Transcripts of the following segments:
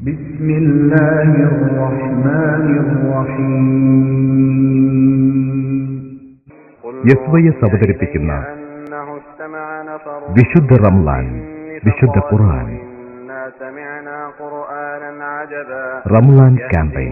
بسم الله الرحمن الرحيم. യസ്വയസ് അവതരിപ്പിക്കുന്ന വിശുദ്ധ റംളാൻ, വിശുദ്ധ ഖുർആൻ, റംളാൻ ക്യാമ്പയിൻ.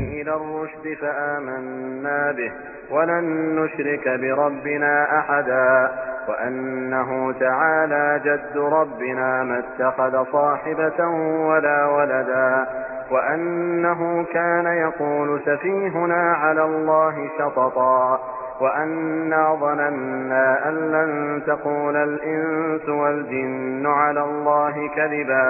ولن نشرك بربنا أحدا وأنه تعالى جد ربنا ما اتخذ صاحبة ولا ولدا وأنه كان يقول سفيهنا على الله شططا وأنا ظننا أن لن تقول الإنس والجن على الله كذبا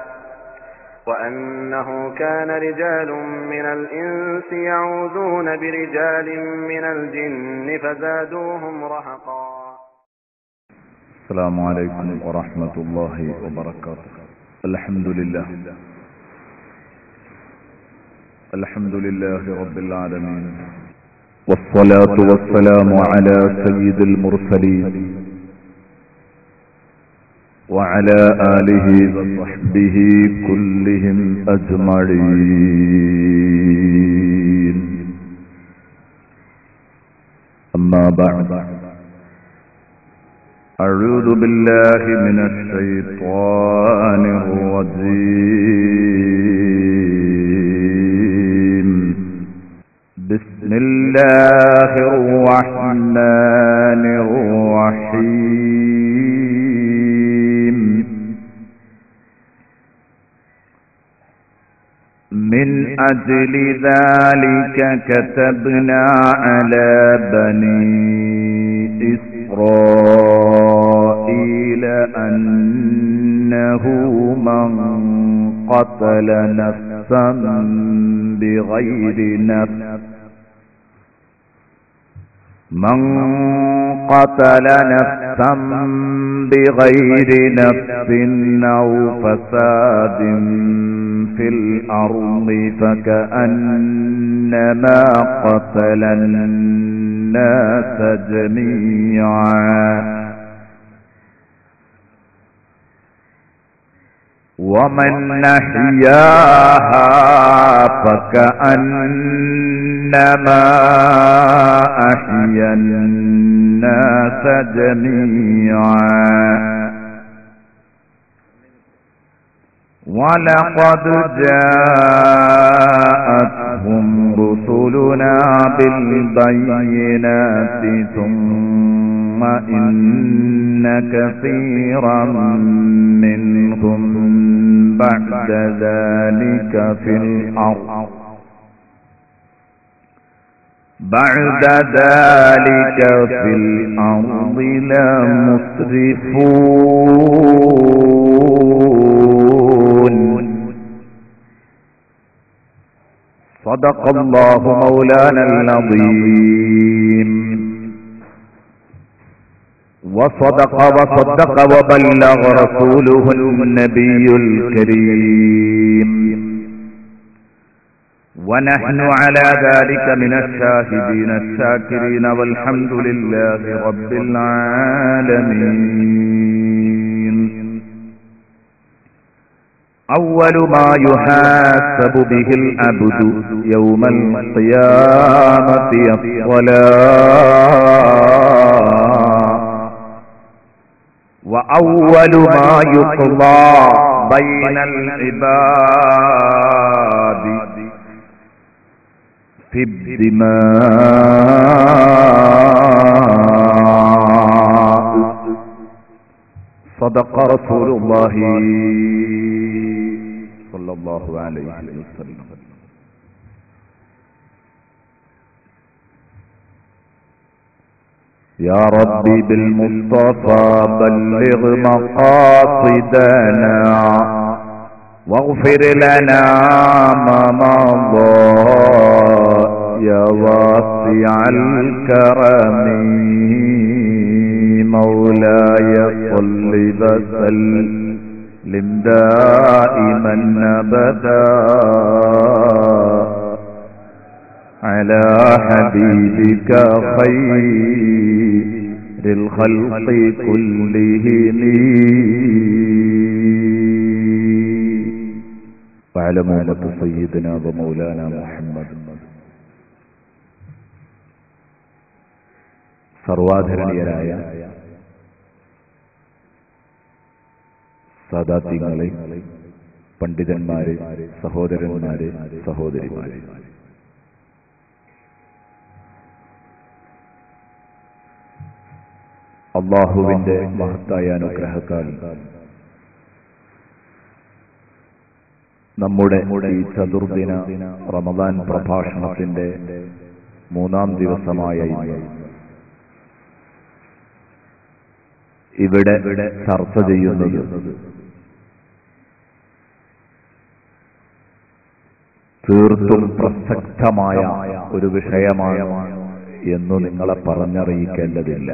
وأنه كان رجال من الإنس يعوذون برجال من الجن فزادوهم رهقا. السلام عليكم ورحمة الله وبركاته. الحمد لله رب العالمين، والصلاة والسلام على سيد المرسلين وعلى آله وصحبه كلهم أجمعين. أما بعد، أعوذ بالله من الشيطان الرجيم. بسم الله الرحمن الرحيم. من أجل ذلك كتبنا على بني إسرائيل أنه من قتل نفسا بغير نفس أو فساد في الأرض فكأنما قتل الناس جميعا، ومن أحياها فكأنما أحيا الناس جميعا. ولقد جاءتهم رسلنا بالبينات ثم إن كثيرا منهم بعد ذلك في الأرض لمسرفون. صدق الله مولانا العظيم، وصدق وبلغ رسوله النبي الكريم، ونحن على ذلك من الشاهدين الشاكرين، والحمد لله رب العالمين. أول ما يحاسب به العبد يوم القيامة الصلاة، وأول ما يقضى بين العباد في الدماء. صدق رسول الله صلى الله عليه وسلم. يا ربي بالمصطفى بلغ مقاصدنا واغفر لنا ما مضى يا واسع الكرم. مولاي صل وسلم دائما أبدا على حبيبك خير الخلق كلهم. وعلى مولة سيدنا ومولانا محمد. സർവാധരണീയരായ സാദാത്യങ്ങളെ, പണ്ഡിതന്മാരെ, സഹോദരന്മാരെ, സഹോദരിമാരെ, അല്ലാഹുവിന്റെ മഹത്തായ അനുഗ്രഹത്താൽ നമ്മുടെ ഈ ചതുർദിന റമദാൻ പ്രഭാഷണത്തിന്റെ 3-ാം ദിവസമായ ഇന്ന് ഇവിടെ ചർച്ച ചെയ്യുന്നത് തീർത്തും പ്രസക്തമായ ഒരു വിഷയമാണ് എന്ന് നിങ്ങളെ പറഞ്ഞറിയിക്കേണ്ടതില്ല.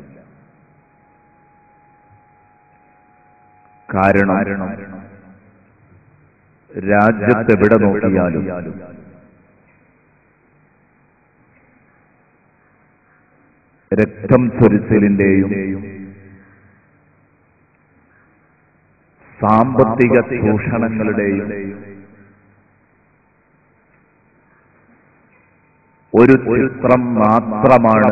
കാരണം രാജ്യത്തെവിടെ നോക്കിയാലും രക്തം ചൊരിച്ചിലിന്റെയും സാമ്പത്തിക ചൂഷണങ്ങളുടെയും ഒരു ചിത്രം മാത്രമാണ്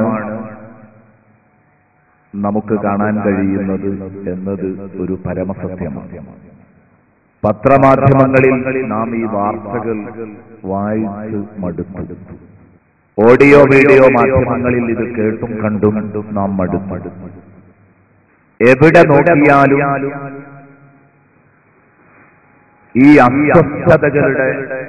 നമുക്ക് കാണാൻ കഴിയുന്നത് എന്നത് ഒരു പരമസത്യമാണ്. പത്രമാധ്യമങ്ങളിൽ നാം ഈ വാർത്തകൾ വായിച്ച് മടുത്തു. ഓഡിയോ വീഡിയോ മാധ്യമങ്ങളിൽ ഇത് കേട്ടും കണ്ടും നാം മടുത്തു. എവിടെ നോക്കിയാലും ഈ അസ്വസ്ഥതകളുടെ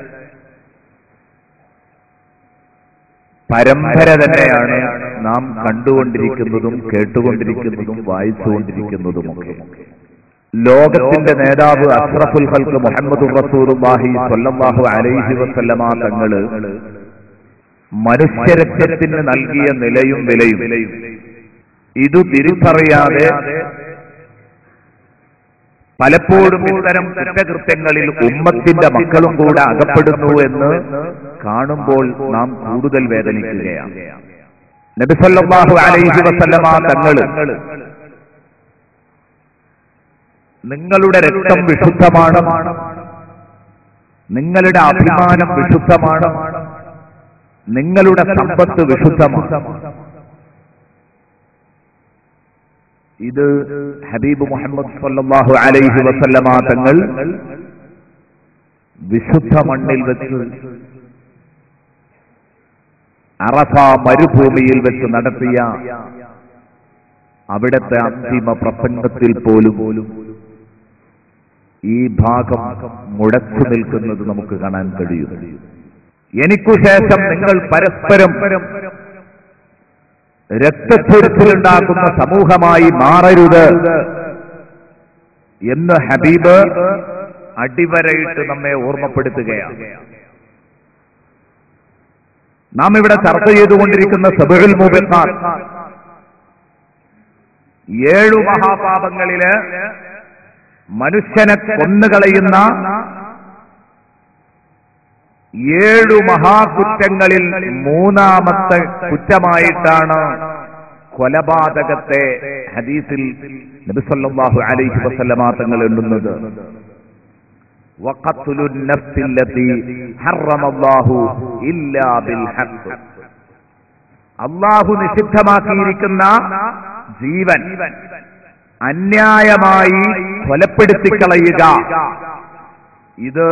പരമ്പര തന്നെയാണ് നാം കണ്ടുകൊണ്ടിരിക്കുന്നതും കേട്ടുകൊണ്ടിരിക്കുന്നതും വായിച്ചുകൊണ്ടിരിക്കുന്നതുമൊക്കെ. ലോകത്തിന്റെ നേതാവ് അഷ്റഫുൽ ഖൽഖ് മുഹമ്മദുർ റസൂലുള്ളാഹി സ്വല്ലല്ലാഹു അലൈഹി വസല്ലമ തങ്ങള് മനുഷ്യരക്തത്തിന് നൽകിയ നിലയും വിലയും ഇത് തിരിച്ചറിയാതെ പലപ്പോഴും ഇത്തരം കുറ്റകൃത്യങ്ങളിൽ ഉമ്മത്തിന്റെ മക്കളും കൂടെ അകപ്പെടുന്നു എന്ന് കാണുമ്പോൾ നാം കൂടുതൽ വേദനിക്കുകയാണ്. നബി സല്ലല്ലാഹു അലൈഹി വസല്ലമ തങ്ങള് നിങ്ങളുടെ രക്തം വിശുദ്ധമാണ്, നിങ്ങളുടെ അഭിമാനം വിശുദ്ധമാണ്, നിങ്ങളുടെ സമ്പത്ത് വിശുദ്ധമാണ്. ഇത് ഹബീബ് മുഹമ്മദ് സല്ലല്ലാഹു അലൈഹി വസല്ലമ തങ്ങൾ വിശുദ്ധ മണ്ണിൽ വെച്ച് അറഫ മരുഭൂമിയിൽ വെച്ച് നടത്തിയ അവിടുത്തെ അന്തിമ പ്രസംഗത്തിൽ പോലും ഈ ഭാഗം മുഴച്ചു നിൽക്കുന്നത് നമുക്ക് കാണാൻ കഴിയും. എനിക്കു ശേഷം നിങ്ങൾ പരസ്പരം രക്തച്ചൊരിച്ചിലുണ്ടാക്കുന്ന സമൂഹമായി മാറരുത് എന്ന് ഹബീബ് അടിവരയിട്ട് നമ്മെ ഓർമ്മപ്പെടുത്തുകയാണ്. നാം ഇവിടെ ചർച്ച ചെയ്തുകൊണ്ടിരിക്കുന്ന സബഉൽ മുബിഖാത്ത് 7 മഹാപാപങ്ങളില് മനുഷ്യനെ കൊന്നുകളയുന്ന 7 മഹാകുറ്റങ്ങളിൽ 3-ാമത്തെ കുറ്റമായിട്ടാണ് കൊലപാതകത്തെ ഹദീസിൽ നബി സല്ലല്ലാഹു അലൈഹി വസല്ലമ തങ്ങൾ എണ്ണുന്നത്. വഖത്ലുൻ നഫ്സില്ലതി ഹറമല്ലാഹു ഇല്ലാ ബിൽ ഹഖ്. അല്ലാഹു നിഷിദ്ധമാക്കിയിരിക്കുന്ന ജീവൻ അന്യായമായി കൊലപ്പെടുത്തിക്കളയുക, ഇത്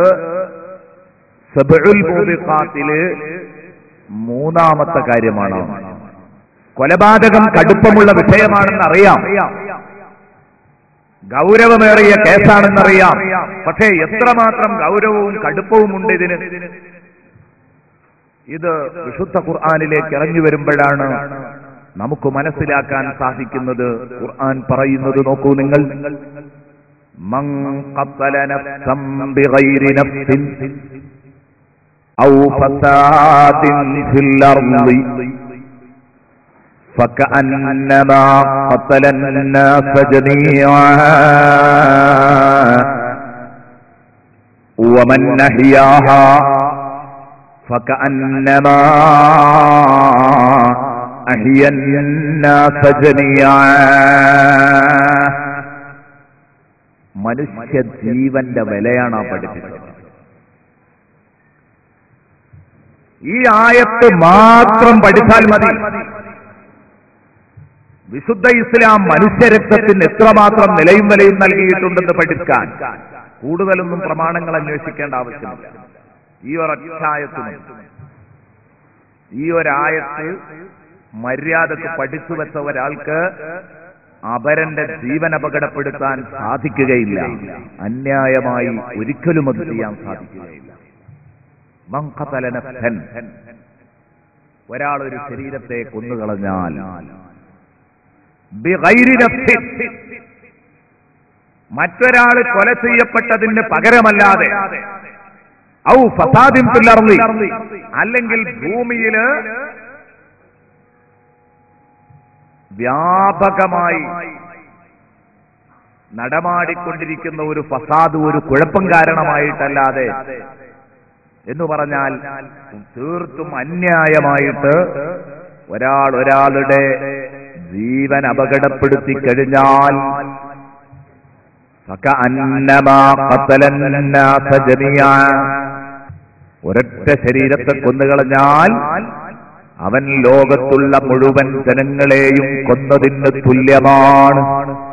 സബഉൽ മുബിഖാത്തില് 3-ാമത്തെ കാര്യമാണ്. കൊലപാതകം കടുപ്പമുള്ള വിഷയമാണെന്ന് അറിയാം, ഗൗരവമേറിയ കേസാണെന്നറിയാം. പക്ഷേ എത്രമാത്രം ഗൗരവവും കടുപ്പവും ഉണ്ട് ഇതിന്. ഇത് വിശുദ്ധ ഖുർആനിലേക്ക് ഇറങ്ങി വരുമ്പോഴാണ് നമുക്ക് മനസ്സിലാക്കാൻ സാധിക്കുന്നത്. ഖുർആൻ പറയുന്നത് നോക്കൂ നിങ്ങൾ, മൻ ഖത്തല നഫ്സൻ ബിഗൈരി നഫ്സിൻ ഔ ഫസാദിൻ ഫിൽ അർളി فكأنما قتل الناس جميعا ومن أحياها فكأنما أحيا الناس جميعا. മനുഷ്യ ജീവന്റെ വിലയാണ് പഠിപ്പിച്ചത്. ഈ ആയത്ത് മാത്രം പഠിച്ചാൽ മതി. വിശുദ്ധ ഇസ്ലാം മനുഷ്യരക്തത്തിന് എത്രമാത്രം നിലയും വിലയും നൽകിയിട്ടുണ്ടെന്ന് പഠിക്കാൻ കൂടുതലൊന്നും പ്രമാണങ്ങൾ അന്വേഷിക്കേണ്ട ആവശ്യമില്ല. ഈ ഒരൊറ്റായത്തിന്, ഈ ഒരായത്ത് മര്യാദക്ക് പഠിച്ചു വെച്ച ഒരാൾക്ക് അപരന്റെ ജീവൻ അപകടപ്പെടുത്താൻ സാധിക്കുകയില്ല. അന്യായമായി ഒരിക്കലും അത് ചെയ്യാൻ സാധിക്കുകയില്ല. മൻ ഖതല നഫ്സൻ, ഒരാൾ ഒരു ശരീരത്തെ കൊന്നുകളഞ്ഞാൽ ബിഗൈരി നഫ്സിൻ, മറ്റൊരാൾ കൊല ചെയ്യപ്പെട്ടതിന് പകരമല്ലാതെ, ഔ ഫസാദിൻ ഫിൽ അർളി, അല്ലെങ്കിൽ ഭൂമിയില് വ്യാപകമായി നടമാടിക്കൊണ്ടിരിക്കുന്ന ഒരു ഫസാദ്, ഒരു കുഴപ്പം കാരണമായിട്ടല്ലാതെ, എന്ന് പറഞ്ഞാൽ തീർത്തും അന്യായമായിട്ട് ഒരാളുടെ ജീവൻ അപകടപ്പെടുത്തി കഴിഞ്ഞാൽ ഒരൊറ്റ ശരീരത്തെ കൊന്നുകളഞ്ഞാൽ അവൻ ലോകത്തുള്ള മുഴുവൻ ജനങ്ങളെയും കൊന്നതിന് തുല്യമാണ്.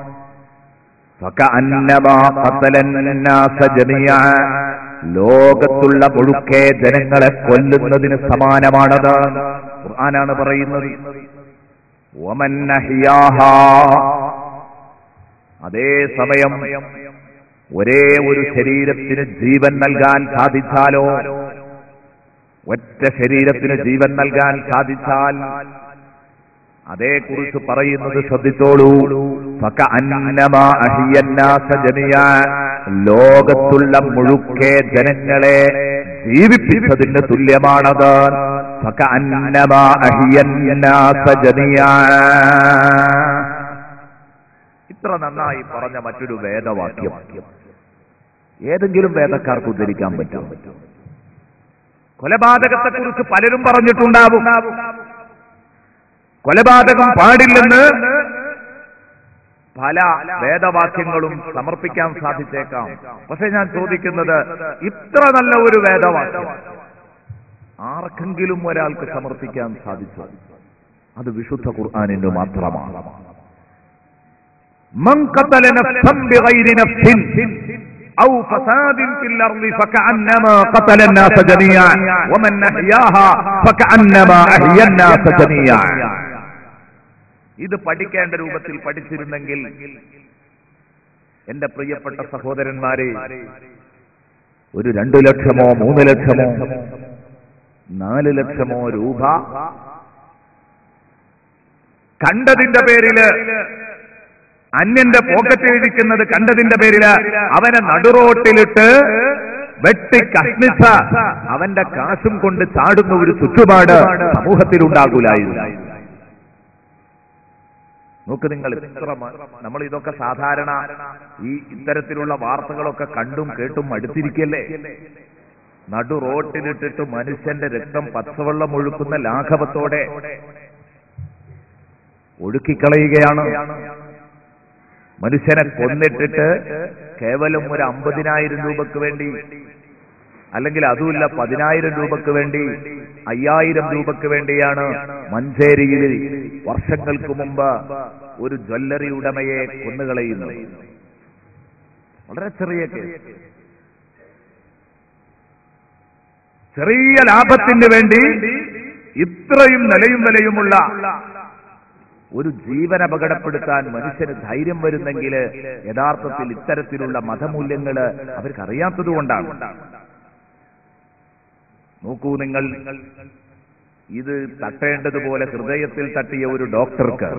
ലോകത്തുള്ള മുഴുക്കെ ജനങ്ങളെ കൊല്ലുന്നതിന് സമാനമാണത്. ഖുർആനാണ് പറയുന്നത്. വമൻ അഹ്യാഹാ, അതേസമയം ഒരേ ഒരു ശരീരത്തിന് ജീവൻ നൽകാൻ സാധിച്ചാലോ, ഒറ്റ ശരീരത്തിന് ജീവൻ നൽകാൻ സാധിച്ചാൽ, അതേക്കുറിച്ച് പറയുന്നത് ശ്രദ്ധിച്ചോളൂ. ഫകഅന്നമാ അഹ്യന്നാസ ജമിഅ, ലോകത്തുള്ള മുഴുക്കെ ജനങ്ങളെ ജീവിപ്പിച്ചതിന് തുല്യമാണത്. ഫകഅന്നമാ അഹ്യന്നാസ ജമിഅ. ഇത്ര നന്നായി പറഞ്ഞ മറ്റൊരു വേദവാക്യം ഏതെങ്കിലും വേദക്കാർക്ക് ഉദ്ധരിക്കാൻ പറ്റും? കൊലപാതകത്തെക്കുറിച്ച് പലരും പറഞ്ഞിട്ടുണ്ടാവും. കൊലപാതകം പാടില്ലെന്ന് പല വേദവാക്യങ്ങളും സമർപ്പിക്കാൻ സാധിച്ചേക്കാം. പക്ഷെ ഞാൻ ചോദിക്കുന്നത്, ഇത്ര നല്ല ഒരു വേദവാക്യം ആർക്കെങ്കിലും ഒരാൾക്ക് സമർപ്പിക്കാൻ സാധിച്ചു? അത് വിശുദ്ധ ഖുർആനിന് മാത്രമാണ്. മൻ ഖതല നഫ്സൻ ബിഗൈരി നഫ്സിൻ ഔ ഫസാദിൻ ഫിൽ അർളി ഫകഅന്നമാ ഖതല الناس ജമീഅ വമൻ അഹ്യാഹാ ഫകഅന്നമാ അഹ്യ الناس ജമീഅ. ഇത് പഠിക്കേണ്ട രൂപത്തിൽ പഠിച്ചിരുന്നെങ്കിൽ എന്റെ പ്രിയപ്പെട്ട സഹോദരന്മാരെ, ഒരു 2 ലക്ഷമോ 3 ലക്ഷമോ 4 ലക്ഷമോ രൂപ കണ്ടതിന്റെ പേരില്, അന്യന്റെ പോക്കറ്റിൽ ഇരിക്കുന്നത് കണ്ടതിന്റെ പേരില് അവനെ നടുറോട്ടിലിട്ട് വെട്ടി കഷ്ണിച്ച അവന്റെ കാശും കൊണ്ട് ചാടുന്ന ഒരു ചുറ്റുപാട് സമൂഹത്തിലുണ്ടാകൂലായിരുന്നു. നോക്ക് നിങ്ങൾ, നമ്മൾ ഇതൊക്കെ സാധാരണ ഈ ഇത്തരത്തിലുള്ള വാർത്തകളൊക്കെ കണ്ടും കേട്ടും അടുത്തിരിക്കല്ലേ. നടു റോട്ടിലിട്ടിട്ട് മനുഷ്യന്റെ രക്തം പച്ചവെള്ളം ഒഴുക്കുന്ന ലാഘവത്തോടെ ഒഴുക്കിക്കളയുകയാണ്. മനുഷ്യനെ കൊന്നിട്ടിട്ട് കേവലം ഒരു 50,000 രൂപക്ക് വേണ്ടി, അല്ലെങ്കിൽ അതുമില്ല 10,000 രൂപക്ക് വേണ്ടി, 5,000 രൂപക്ക് വേണ്ടിയാണ് മഞ്ചേരിയിൽ വർഷങ്ങൾക്ക് മുമ്പ് ഒരു ജ്വല്ലറി ഉടമയെ കൊന്നുകളയുന്നത്. വളരെ ചെറിയ കേസ്. ചെറിയ ലാഭത്തിന് വേണ്ടി ഇത്രയും നിലയും വിലയുമുള്ള ഒരു ജീവൻ അപകടപ്പെടുത്താൻ മനുഷ്യന് ധൈര്യം വരുന്നെങ്കിൽ യഥാർത്ഥത്തിൽ ഇത്തരത്തിലുള്ള മതമൂല്യങ്ങൾ അവർക്കറിയാത്തതുകൊണ്ടാണ്. നോക്കൂ നിങ്ങൾ, ഇത് തട്ടേണ്ടതുപോലെ ഹൃദയത്തിൽ തട്ടിയ ഒരു ഡോക്ടർക്ക്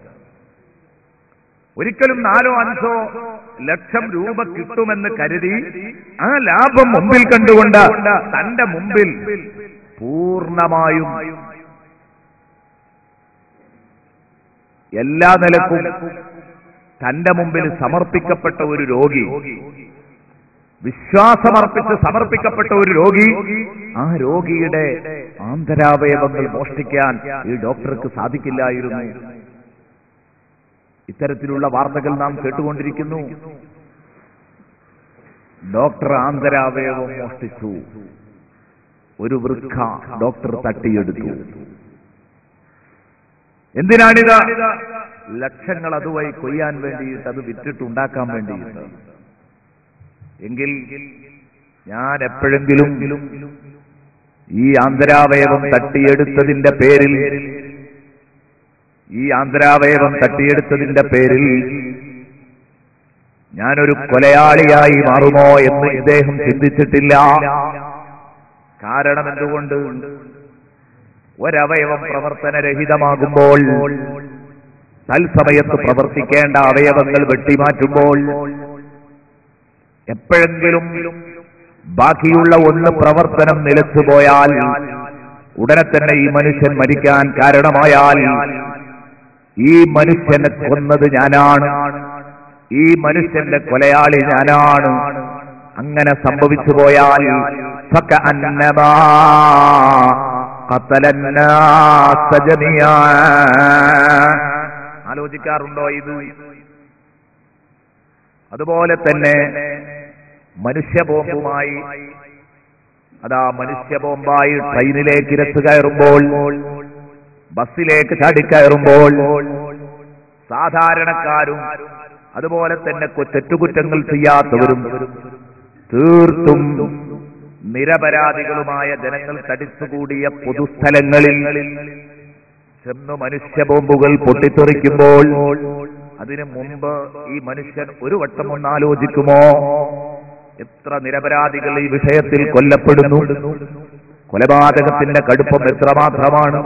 ഒരിക്കലും 4-5 ലക്ഷം രൂപ കിട്ടുമെന്ന് കരുതി ആ ലാഭം മുമ്പിൽ കണ്ടുകൊണ്ട് തന്റെ മുമ്പിൽ പൂർണ്ണമായും എല്ലാ നിലക്കും തന്റെ മുമ്പിൽ സമർപ്പിക്കപ്പെട്ട ഒരു രോഗി, വിശ്വാസമർപ്പിച്ച് സമർപ്പിക്കപ്പെട്ട ഒരു രോഗി, ആ രോഗിയുടെ ആന്തരാവയവങ്ങൾ മോഷ്ടിക്കാൻ ഈ ഡോക്ടർക്ക് സാധിക്കില്ലായിരുന്നു. ഇത്തരത്തിലുള്ള വാർത്തകൾ നാം കേട്ടുകൊണ്ടിരിക്കുന്നു. ഡോക്ടർ ആന്തരാവയവം മോഷ്ടിച്ചു, ഒരു വൃക്ക ഡോക്ടർ തട്ടിയെടുത്തു. എന്തിനാണിത്? ലക്ഷങ്ങൾ അതുവഴി കൊയ്യാൻ വേണ്ടിയിട്ട്, അത് വിറ്റിട്ടുണ്ടാക്കാൻ വേണ്ടിയിട്ട്. എങ്കിൽ ഞാൻ എപ്പോഴെങ്കിലും ഈ ആന്തരാവയവം തട്ടിയെടുത്തതിന്റെ പേരിൽ ഞാനൊരു കൊലയാളിയായി മാറുമോ എന്ന് ഇദ്ദേഹം ചിന്തിച്ചിട്ടില്ല. കാരണം എന്തുകൊണ്ട്? ഒരവയവം പ്രവർത്തനരഹിതമാകുമ്പോൾ, തൽസമയത്ത് പ്രവർത്തിക്കേണ്ട അവയവങ്ങൾ വെട്ടിമാറ്റുമ്പോൾ, എപ്പോഴെങ്കിലും ബാക്കിയുള്ള ഒന്ന് പ്രവർത്തനം നിലച്ചുപോയാൽ, ഉടനെ തന്നെ ഈ മനുഷ്യൻ മരിക്കാൻ കാരണമായാൽ, ഈ മനുഷ്യനെ കൊന്നത് ഞാനാണ്, ഈ മനുഷ്യന്റെ കൊലയാളി ഞാനാണ്. അങ്ങനെ സംഭവിച്ചു പോയാൽ ഫകഅന്നമാ ഖതലന്നാസ ജമിആ. ആലോചിക്കാറുണ്ടോ ഇത്? അതുപോലെ തന്നെ മനുഷ്യബോംബുമായി, മനുഷ്യബോംബായി ട്രെയിനിലേക്ക് ഇരച്ചു കയറുമ്പോൾ, ബസ്സിലേക്ക് ചാടിക്കയറുമ്പോൾ, സാധാരണക്കാരും അതുപോലെ തന്നെ തെറ്റുകുറ്റങ്ങൾ ചെയ്യാത്തവരും തീർത്തും നിരപരാധികളുമായ ജനങ്ങൾ തടിച്ചുകൂടിയ പൊതുസ്ഥലങ്ങളിൽ ചെന്ന് മനുഷ്യബോംബുകൾ പൊട്ടിത്തെറിക്കുമ്പോൾ, അതിനു മുമ്പ് ഈ മനുഷ്യൻ ഒരു വട്ടം ഒന്നാലോചിക്കുമോ? എത്ര നിരപരാധികൾ ഈ വിഷയത്തിൽ കൊല്ലപ്പെടുന്നു? കൊലപാതകത്തിന്റെ കടുപ്പം എത്രമാത്രമാണ്?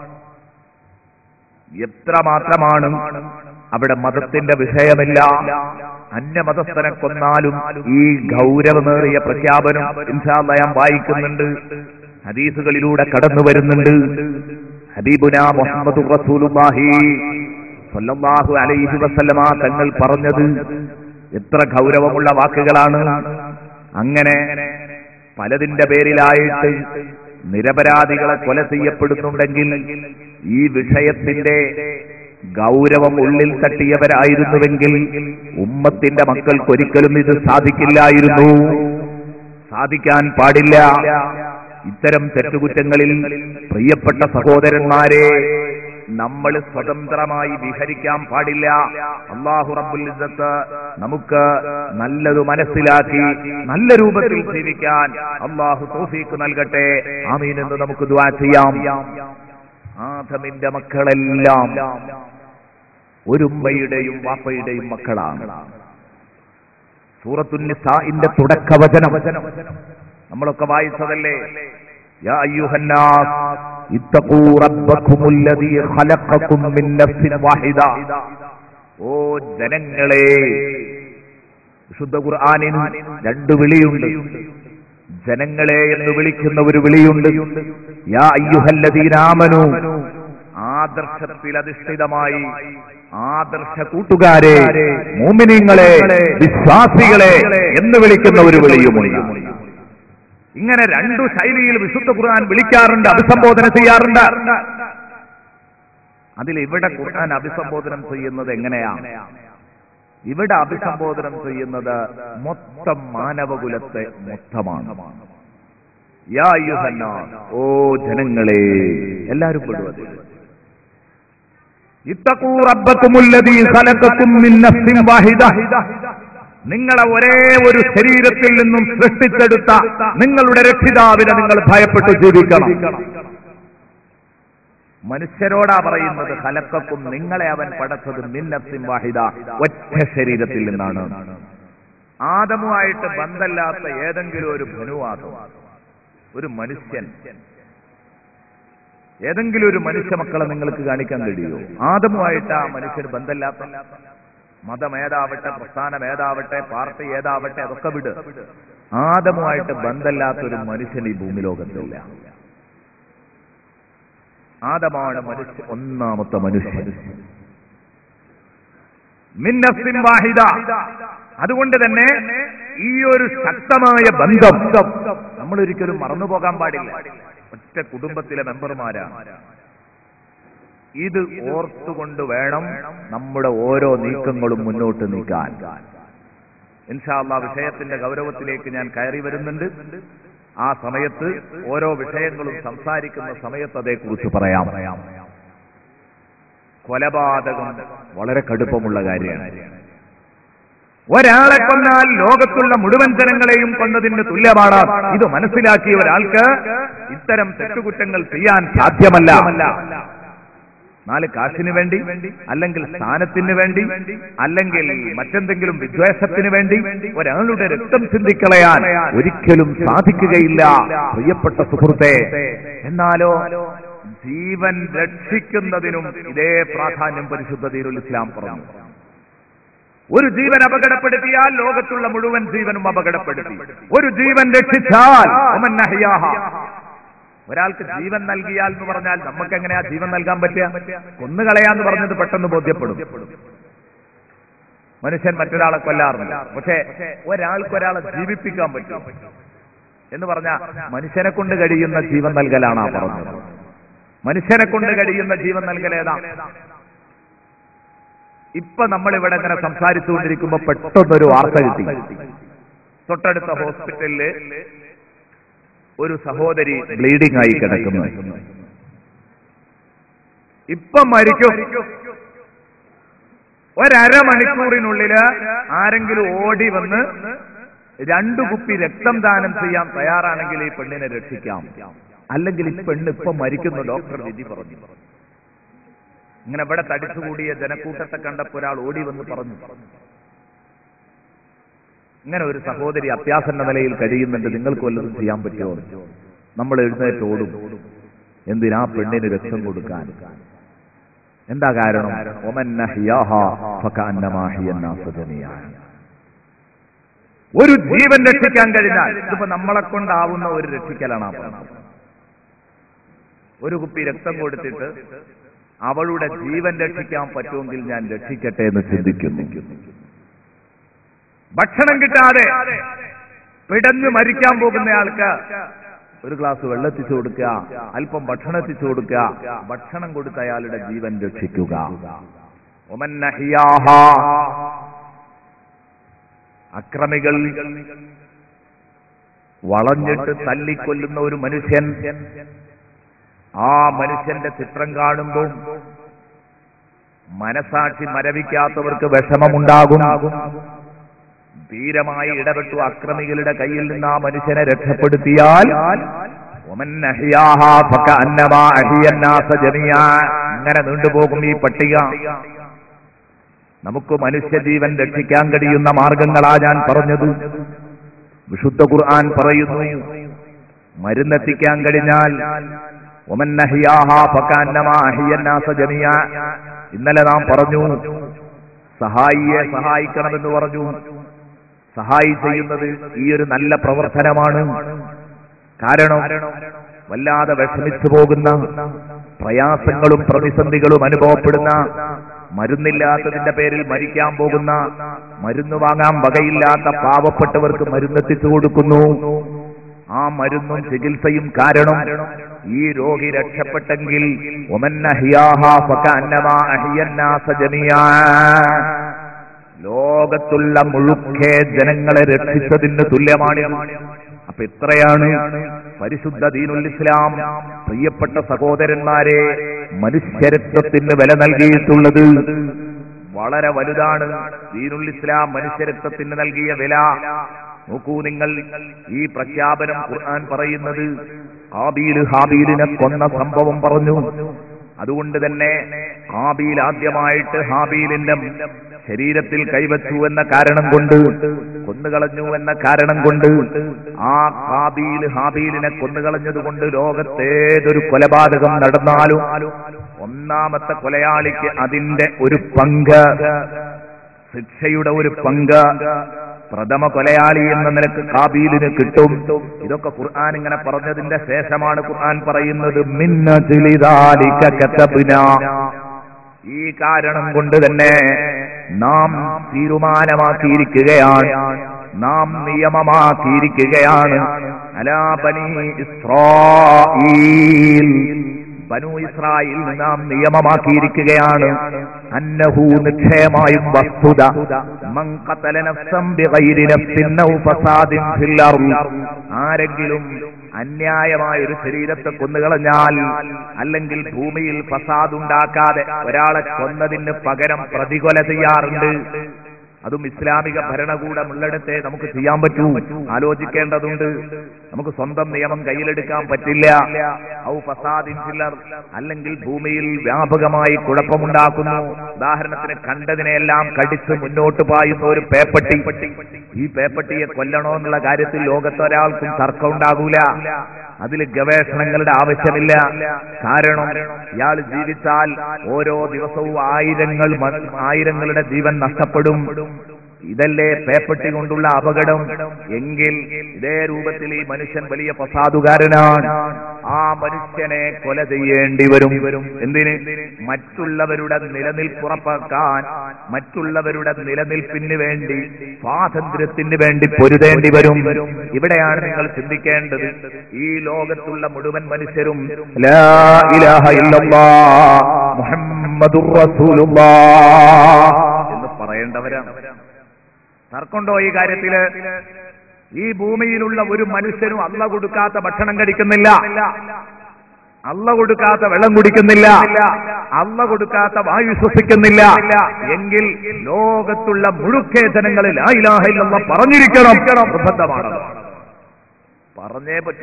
അവിടെ മതത്തിന്റെ വിഷയമില്ല. അന്യമതസ്ഥനെ കൊന്നാലും ഈ ഗൗരവമേറിയ പ്രഖ്യാപനം ഇൻഷാ അല്ലാഹ് ഞാൻ വായിക്കുന്നുണ്ട്, ഹദീസുകളിലൂടെ കടന്നു വരുന്നുണ്ട്. ഹബീബുനാ മുഹമ്മദുർ റസൂലുള്ളാഹി സ്വല്ലല്ലാഹു അലൈഹി വസല്ലമ തങ്ങൾ പറഞ്ഞത് എത്ര ഗൗരവമുള്ള വാക്കുകളാണ്. അങ്ങനെ പലതിന്റെ പേരിലായിട്ട് നിരപരാധികളെ കൊല ചെയ്യപ്പെടുന്നുണ്ടെങ്കിൽ ഈ വിഷയത്തിന്റെ ഗൗരവം ഉള്ളിൽ തട്ടിയവരായിരുന്നുവെങ്കിൽ ഉമ്മത്തിന്റെ മക്കൾക്കൊരിക്കലും ഇത് സാധിക്കില്ലായിരുന്നു, സാധിക്കാൻ പാടില്ല. ഇത്തരം തെറ്റുകുറ്റങ്ങളിൽ പ്രിയപ്പെട്ട സഹോദരന്മാരെ, നമ്മൾ സ്വതന്ത്രമായി വിഹരിക്കാൻ പാടില്ല. അല്ലാഹു റബ്ബുൽ ഇസ്സത്ത് നമുക്ക് നല്ലത് മനസ്സിലാക്കി നല്ല രൂപത്തിൽ ജീവിക്കാൻ അല്ലാഹു തൗഫീഖ് നൽകട്ടെ. ആമീൻ എന്ന് നമുക്ക് ദുആ ചെയ്യാം. ആദമിന്റെ മക്കളെല്ലാം ഒരു ഉമ്മയുടെയും വാപ്പയുടെയും മക്കളാണ്. സൂറത്തുൻ നിസാഇന്റെ തുടക്കവചനം നമ്മളൊക്കെ വായിച്ചതല്ലേ? യാ അയ്യുഹന്നാസ് ഇത്തഖൂ റബ്ബകുമുല്ലദീ ഖലഖകും മിൻ നഫ്സിൻ വാഹിദ. ഓ ജനങ്ങളെ, വിശുദ്ധ ഖുർആനിന് രണ്ട് വിളിയുണ്ട്. ജനങ്ങളെ എന്ന് വിളിക്കുന്ന ഒരു വിളിയുണ്ട്. യാ അയ്യുഹല്ലദീന ആമനൂ, ആദർശത്തിൽ അധിഷ്ഠിതമായി ആദർശ കൂട്ടുകാരെ, മുഅ്മിനീങ്ങളെ, വിശ്വാസികളെ എന്ന് വിളിക്കുന്ന ഒരു വിളിയുമുണ്ട്. ഇങ്ങനെ രണ്ടു ശൈലിയിൽ വിശുദ്ധ ഖുർആൻ വിളിക്കാറുണ്ട്, അഭിസംബോധന ചെയ്യാറുണ്ട്. അതിൽ ഇവിടെ ഖുർആൻ അഭിസംബോധനം ചെയ്യുന്നത് എങ്ങനെയാണ്? ഇവിടെ അഭിസംബോധനം ചെയ്യുന്നത് മൊത്തം മാനവകുലത്തെ മൊത്തമാണ്. യാ അയ്യുഹന്നാസ്, ഓ ജനങ്ങളെ, എല്ലാവരും പെടുവത്. ഇത്തഖൂ റബ്ബകുമുല്ലദീ ഖലഖകും മിൻ നഫ്സിൻ വാഹിദ, നിങ്ങളെ ഒരേ ഒരു ശരീരത്തിൽ നിന്നും സൃഷ്ടിച്ചെടുത്ത നിങ്ങളുടെ രക്ഷിതാവിനെ നിങ്ങൾ ഭയപ്പെട്ട് ജീവിക്കണം. മനുഷ്യരോടാ പറയുന്നത്. ഖലഖക്കും, നിങ്ങളെ അവൻ പടച്ചത് മിൻ നഫ്സിൻ വാഹിദ, ഒറ്റ ശരീരത്തിൽ നിന്നാണ്. ആദമുമായിട്ട് ബന്ധമില്ലാത്ത ഏതെങ്കിലും ഒരു ബനുവാദം, ഒരു മനുഷ്യൻ, ഏതെങ്കിലും ഒരു മനുഷ്യ മക്കളെ നിങ്ങൾക്ക് കാണിക്കാൻ കഴിയുമോ? ആദമുമായിട്ട് ആ മനുഷ്യന് ബന്ധമില്ലാത്ത, മതം ഏതാവട്ടെ, പ്രസ്ഥാനം ഏതാവട്ടെ, പാർട്ടി ഏതാവട്ടെ, അതൊക്കെ വിട്. ആദമുമായിട്ട് ബന്ധമില്ലാത്ത ഒരു മനുഷ്യൻ ഈ ഭൂമി ലോകത്തില്ല. ആദമാണ് ഒന്നാമത്തെ മനുഷ്യൻ. മിൻ നഫ്സിൻ വാഹിദ. അതുകൊണ്ട് തന്നെ ഈ ഒരു ശക്തമായ ബന്ധം നമ്മൾ ഒരിക്കലും മറന്നുപോകാൻ പാടില്ല. ഒറ്റ കുടുംബത്തിലെ മെമ്പർമാരാണ്. ഇത് ഓർത്തുകൊണ്ട് വേണം നമ്മുടെ ഓരോ നീക്കങ്ങളും മുന്നോട്ട് നീക്കാൻ. ഇൻഷാ അല്ലാഹ് വിഷയത്തിന്റെ ഗൗരവത്തിലേക്ക് ഞാൻ കയറി വരുന്നുണ്ട്. ആ സമയത്ത് ഓരോ വിഷയങ്ങളും സംസാരിക്കുന്ന സമയത്ത് അതേക്കുറിച്ച് പറയാം. കൊലപാതകം വളരെ കടുപ്പമുള്ള കാര്യമാണ്. ഒരാളെ കൊന്നാൽ ലോകത്തുള്ള മുഴുവൻ ജനങ്ങളെയും കൊന്നതിന് തുല്യമാണ്. ഇത് മനസ്സിലാക്കിയ ഒരാൾക്ക് ഇത്തരം തെറ്റുകുറ്റങ്ങൾ ചെയ്യാൻ സാധ്യമല്ല. 4 കാശിന് വേണ്ടി, അല്ലെങ്കിൽ സ്ഥാനത്തിന് വേണ്ടി, അല്ലെങ്കിൽ മറ്റെന്തെങ്കിലും വിദ്വേഷത്തിന് വേണ്ടി ഒരാളുടെ രക്തം ചിന്തിക്കളയാൻ ഒരിക്കലും സാധിക്കുകയില്ല പ്രിയപ്പെട്ട സുഹൃത്തെ. എന്നാലോ ജീവൻ രക്ഷിക്കുന്നതിനും ഇതേ പ്രാധാന്യം പരിശുദ്ധ ദീനുൽ ഇസ്ലാം പറഞ്ഞു. ഒരു ജീവൻ അപകടപ്പെടുത്തിയാൽ ലോകത്തുള്ള മുഴുവൻ ജീവനും അപകടപ്പെടുത്തി. ഒരു ജീവൻ രക്ഷിച്ചാൽ ഒരാൾക്ക് ജീവൻ നൽകിയാൽ എന്ന് പറഞ്ഞാൽ നമുക്ക് എങ്ങനെയാ ജീവൻ നൽകാൻ പറ്റുക? കൊന്നുകളയാന്ന് പറഞ്ഞത് പെട്ടെന്ന് ബോധ്യപ്പെടും. മനുഷ്യൻ മറ്റൊരാളെ കൊല്ലാറില്ല. പക്ഷേ ഒരാൾക്കൊരാളെ ജീവിപ്പിക്കാൻ പറ്റും എന്ന് പറഞ്ഞാൽ മനുഷ്യനെ കൊണ്ട് കഴിയുന്ന ജീവൻ നൽകലാണ് ആ പറഞ്ഞത്. മനുഷ്യനെ കൊണ്ട് കഴിയുന്ന ജീവൻ നൽകലേതാ? ഇപ്പൊ നമ്മളിവിടെ ഇങ്ങനെ സംസാരിച്ചുകൊണ്ടിരിക്കുമ്പോ പെട്ടെന്നൊരു വാർത്ത കിട്ടി. തൊട്ടടുത്ത ഹോസ്പിറ്റലില് ഒരു സഹോദരി ബ്ലീഡിംഗ് ആയി കിടക്കുന്നു. ഇപ്പം മരിക്കും. 1.5 മണിക്കൂറിനുള്ളില് ആരെങ്കിലും ഓടി വന്ന് 2 കുപ്പി രക്തം ദാനം ചെയ്യാൻ തയ്യാറാണെങ്കിൽ ഈ പെണ്ണിനെ രക്ഷിക്കാം. അല്ലെങ്കിൽ ഈ പെണ്ണ് ഇപ്പം മരിക്കുന്നു, ഡോക്ടർ വിധി പറഞ്ഞു. ഇങ്ങനെ ഇവിടെ തടിച്ചുകൂടിയ ജനക്കൂട്ടത്തെ കണ്ടപ്പോൾ ഒരാൾ ഓടി വന്ന് പറഞ്ഞു, ഇങ്ങനെ ഒരു സഹോദരി അത്യാസന്ന നിലയിൽ കഴിയുന്നുണ്ട്, നിങ്ങൾക്ക് വല്ലതും ചെയ്യാൻ പറ്റുമോ? നമ്മൾ എഴുന്നേറ്റ് ഓടും. എന്തിനാ? പെണ്ണിന് രക്തം കൊടുക്കാൻ. എന്താ കാരണം? ഒരു ജീവൻ രക്ഷിക്കാൻ കഴിഞ്ഞാൽ ഇതിപ്പോ നമ്മളെ കൊണ്ടാവുന്ന ഒരു രക്ഷിക്കലാണ് ആ പറഞ്ഞത്. ഒരു കുപ്പി രക്തം കൊടുത്തിട്ട് അവളുടെ ജീവൻ രക്ഷിക്കാൻ പറ്റുമെങ്കിൽ ഞാൻ രക്ഷിക്കട്ടെ എന്ന് ചിന്തിക്കുന്നു. ഭക്ഷണം കിട്ടാതെ പിടഞ്ഞു മരിക്കാൻ പോകുന്നയാൾക്ക് ഒരു ഗ്ലാസ് വെള്ളം എത്തിച്ചു കൊടുക്കുക, അല്പം ഭക്ഷണം എത്തിച്ചു കൊടുക്കുക, ഭക്ഷണം കൊടുത്ത് അയാളുടെ ജീവൻ രക്ഷിക്കുക. അക്രമികൾ വളഞ്ഞിട്ട് തല്ലിക്കൊല്ലുന്ന ഒരു മനുഷ്യൻ, ആ മനുഷ്യന്റെ ചിത്രം കാണുമ്പോൾ മനസാക്ഷി മരവിക്കാത്തവർക്ക് വിഷമമുണ്ടാകും. ധീരമായി ഇടപെട്ടു അക്രമികളുടെ കയ്യിൽ നിന്ന് ആ മനുഷ്യനെ രക്ഷപ്പെടുത്തിയാൽ അങ്ങനെ നീണ്ടുപോകും ഈ പട്ടിക. നമുക്ക് മനുഷ്യജീവൻ രക്ഷിക്കാൻ കഴിയുന്ന മാർഗങ്ങളാ ഞാൻ പറഞ്ഞത്. വിശുദ്ധ ഖുർആൻ പറയുന്നു, മരുന്നെത്തിക്കാൻ കഴിഞ്ഞാൽ ഇന്നലെ നാം പറഞ്ഞു, സഹായിയെ സഹായിക്കണമെന്ന് പറഞ്ഞു. സഹായി ചെയ്യുന്നത് ഈ ഒരു നല്ല പ്രവർത്തനമാണ്. കാരണം വല്ലാതെ വിഷമിച്ചു പോകുന്ന, പ്രയാസങ്ങളും പ്രതിസന്ധികളും അനുഭവപ്പെടുന്ന, മരുന്നില്ലാത്തതിന്റെ പേരിൽ മരിക്കാൻ പോകുന്ന, മരുന്ന് വാങ്ങാൻ വകയില്ലാത്ത പാവപ്പെട്ടവർക്ക് മരുന്നെത്തിച്ചു കൊടുക്കുന്നു. ആ മരുന്നും ചികിത്സയും കാരണം ഈ രോഗി രക്ഷപ്പെട്ടെങ്കിൽ ലോകത്തുള്ള മുഴുക്കെ ജനങ്ങളെ രക്ഷിച്ചതിന് തുല്യമാണ്. അപ്പൊ ഇത്രയാണ് പരിശുദ്ധ ദീനുൽ ഇസ്ലാം പ്രിയപ്പെട്ട സഹോദരന്മാരെ മനുഷ്യരക്തത്തിന് വില നൽകിയിട്ടുള്ളത്. വളരെ വലുതാണ് ദീനുൽ ഇസ്ലാം മനുഷ്യരക്തത്തിന് നൽകിയ വില. നോക്കൂ നിങ്ങൾ, ഈ പ്രഖ്യാപനം ഖുർആൻ പറയുന്നത് ഹാബീലിനെ കൊന്ന സംഭവം പറഞ്ഞു. അതുകൊണ്ട് തന്നെ ഹാബീൽ ആദ്യമായിട്ട് ഹാബീലിന്റെ ശരീരത്തിൽ കൈവച്ചു എന്ന കാരണം കൊണ്ട്, കൊന്നുകളഞ്ഞു എന്ന കാരണം കൊണ്ട്, ആ ഹാബീലിനെ കൊന്നുകളഞ്ഞതുകൊണ്ട് ലോകത്തേതൊരു കൊലപാതകം നടന്നാലും ഒന്നാമത്തെ കൊലയാളിക്ക് അതിന്റെ ഒരു പങ്ക്, ശിക്ഷയുടെ ഒരു പങ്ക് പ്രഥമ കൊലയാളി എന്ന നിലക്ക് ഹാബീലിന് കിട്ടും. ഇതൊക്കെ ഖുർആൻ ഇങ്ങനെ പറഞ്ഞതിന്റെ ശേഷമാണ് ഖുർആൻ പറയുന്നത്, ഈ കാരണം കൊണ്ട് തന്നെ നാം തീരുമാനമാക്കിയിരിക്കുകയാണ്, നാം നിയമമാക്കിയിരിക്കുകയാണ്, അലാ ബനീ ഇസ്രായീൽ, ബനൂ ഇസ്രായേലിന് നാം നിയമമാക്കിയിരിക്കുകയാണ്. അന്നഹു നിശ്ചയമായും വസ്തുത മൻ ഖതല നഫ്സൻ ബിഗൈരി നഫ്സിൻ ഔ ഫസാദിൻ ഫിൽ അർള്, ആരെങ്കിലും അന്യായമായ ഒരു ശരീരത്തെ കൊന്നുകളഞ്ഞാൽ അല്ലെങ്കിൽ ഭൂമിയിൽ ഫസാദ് ഉണ്ടാക്കാതെ ഒരാളെ കൊന്നതിന് പകരം പ്രതികൊല ചെയ്യാറുണ്ട്. അതും ഇസ്ലാമിക ഭരണകൂടമുള്ളിടത്തെ നമുക്ക് ചെയ്യാൻ പറ്റൂ. ആലോചിക്കേണ്ടതുണ്ട്. നമുക്ക് സ്വന്തം നിയമം കയ്യിലെടുക്കാൻ പറ്റില്ല. ഔ ഫസാദിൻ ഫിൽ അർള്, അല്ലെങ്കിൽ ഭൂമിയിൽ വ്യാപകമായി കുഴപ്പമുണ്ടാക്കുന്നു. ഉദാഹരണത്തിന് കണ്ടതിനെല്ലാം കടിച്ച് മുന്നോട്ട് പായുന്ന ഒരു പേപ്പട്ടി. ഈ പേപ്പട്ടിയെ കൊല്ലണോ എന്നുള്ള കാര്യത്തിൽ ലോകത്തൊരാൾക്കും തർക്കം ഉണ്ടാകൂല. അതിൽ ഗവേഷണങ്ങളുടെ ആവശ്യമില്ല. കാരണം ഇയാൾ ജീവിച്ചാൽ ഓരോ ദിവസവും ആയിരങ്ങളുടെ ജീവൻ നഷ്ടപ്പെടും. ഇതല്ലേ പേപ്പട്ടി കൊണ്ടുള്ള അപകടം. എങ്കിൽ ഇതേ രൂപത്തിൽ ഈ മനുഷ്യൻ വലിയ ഫസാദുകാരനാണ്. ആ മനുഷ്യനെ കൊല ചെയ്യേണ്ടി വരും. എന്തിന്? മറ്റുള്ളവരുടെ നിലനിൽപ്പുറപ്പാക്കാൻ, മറ്റുള്ളവരുടെ നിലനിൽപ്പിന് വേണ്ടി, സ്വാതന്ത്ര്യത്തിന് വേണ്ടി പൊരുതേണ്ടി വരും. ഇവിടെയാണ് നിങ്ങൾ ചിന്തിക്കേണ്ടത്. ഈ ലോകത്തുള്ള മുഴുവൻ മനുഷ്യരും ലാ ഇലാഹ ഇല്ലല്ലാഹ് മുഹമ്മദുർ റസൂലുള്ളാഹ് എന്ന് പറയേണ്ടവരാണ്. തർക്കമുണ്ടോ ഈ കാര്യത്തില്? ഈ ഭൂമിയിലുള്ള ഒരു മനുഷ്യനും അള്ള കൊടുക്കാത്ത ഭക്ഷണം കഴിക്കുന്നില്ല, അള്ള കൊടുക്കാത്ത വെള്ളം കുടിക്കുന്നില്ല, അള്ള കൊടുക്കാത്ത വായു ശ്വസിക്കുന്നില്ല. എങ്കിൽ ലോകത്തുള്ള മുഴുക്കെ ജനങ്ങളിൽ ലാ ഇലാഹ ഇല്ലല്ലാഹ് പറഞ്ഞിരിക്കണം, നിർബന്ധമാണ്. പറഞ്ഞേ പറ്റൂ.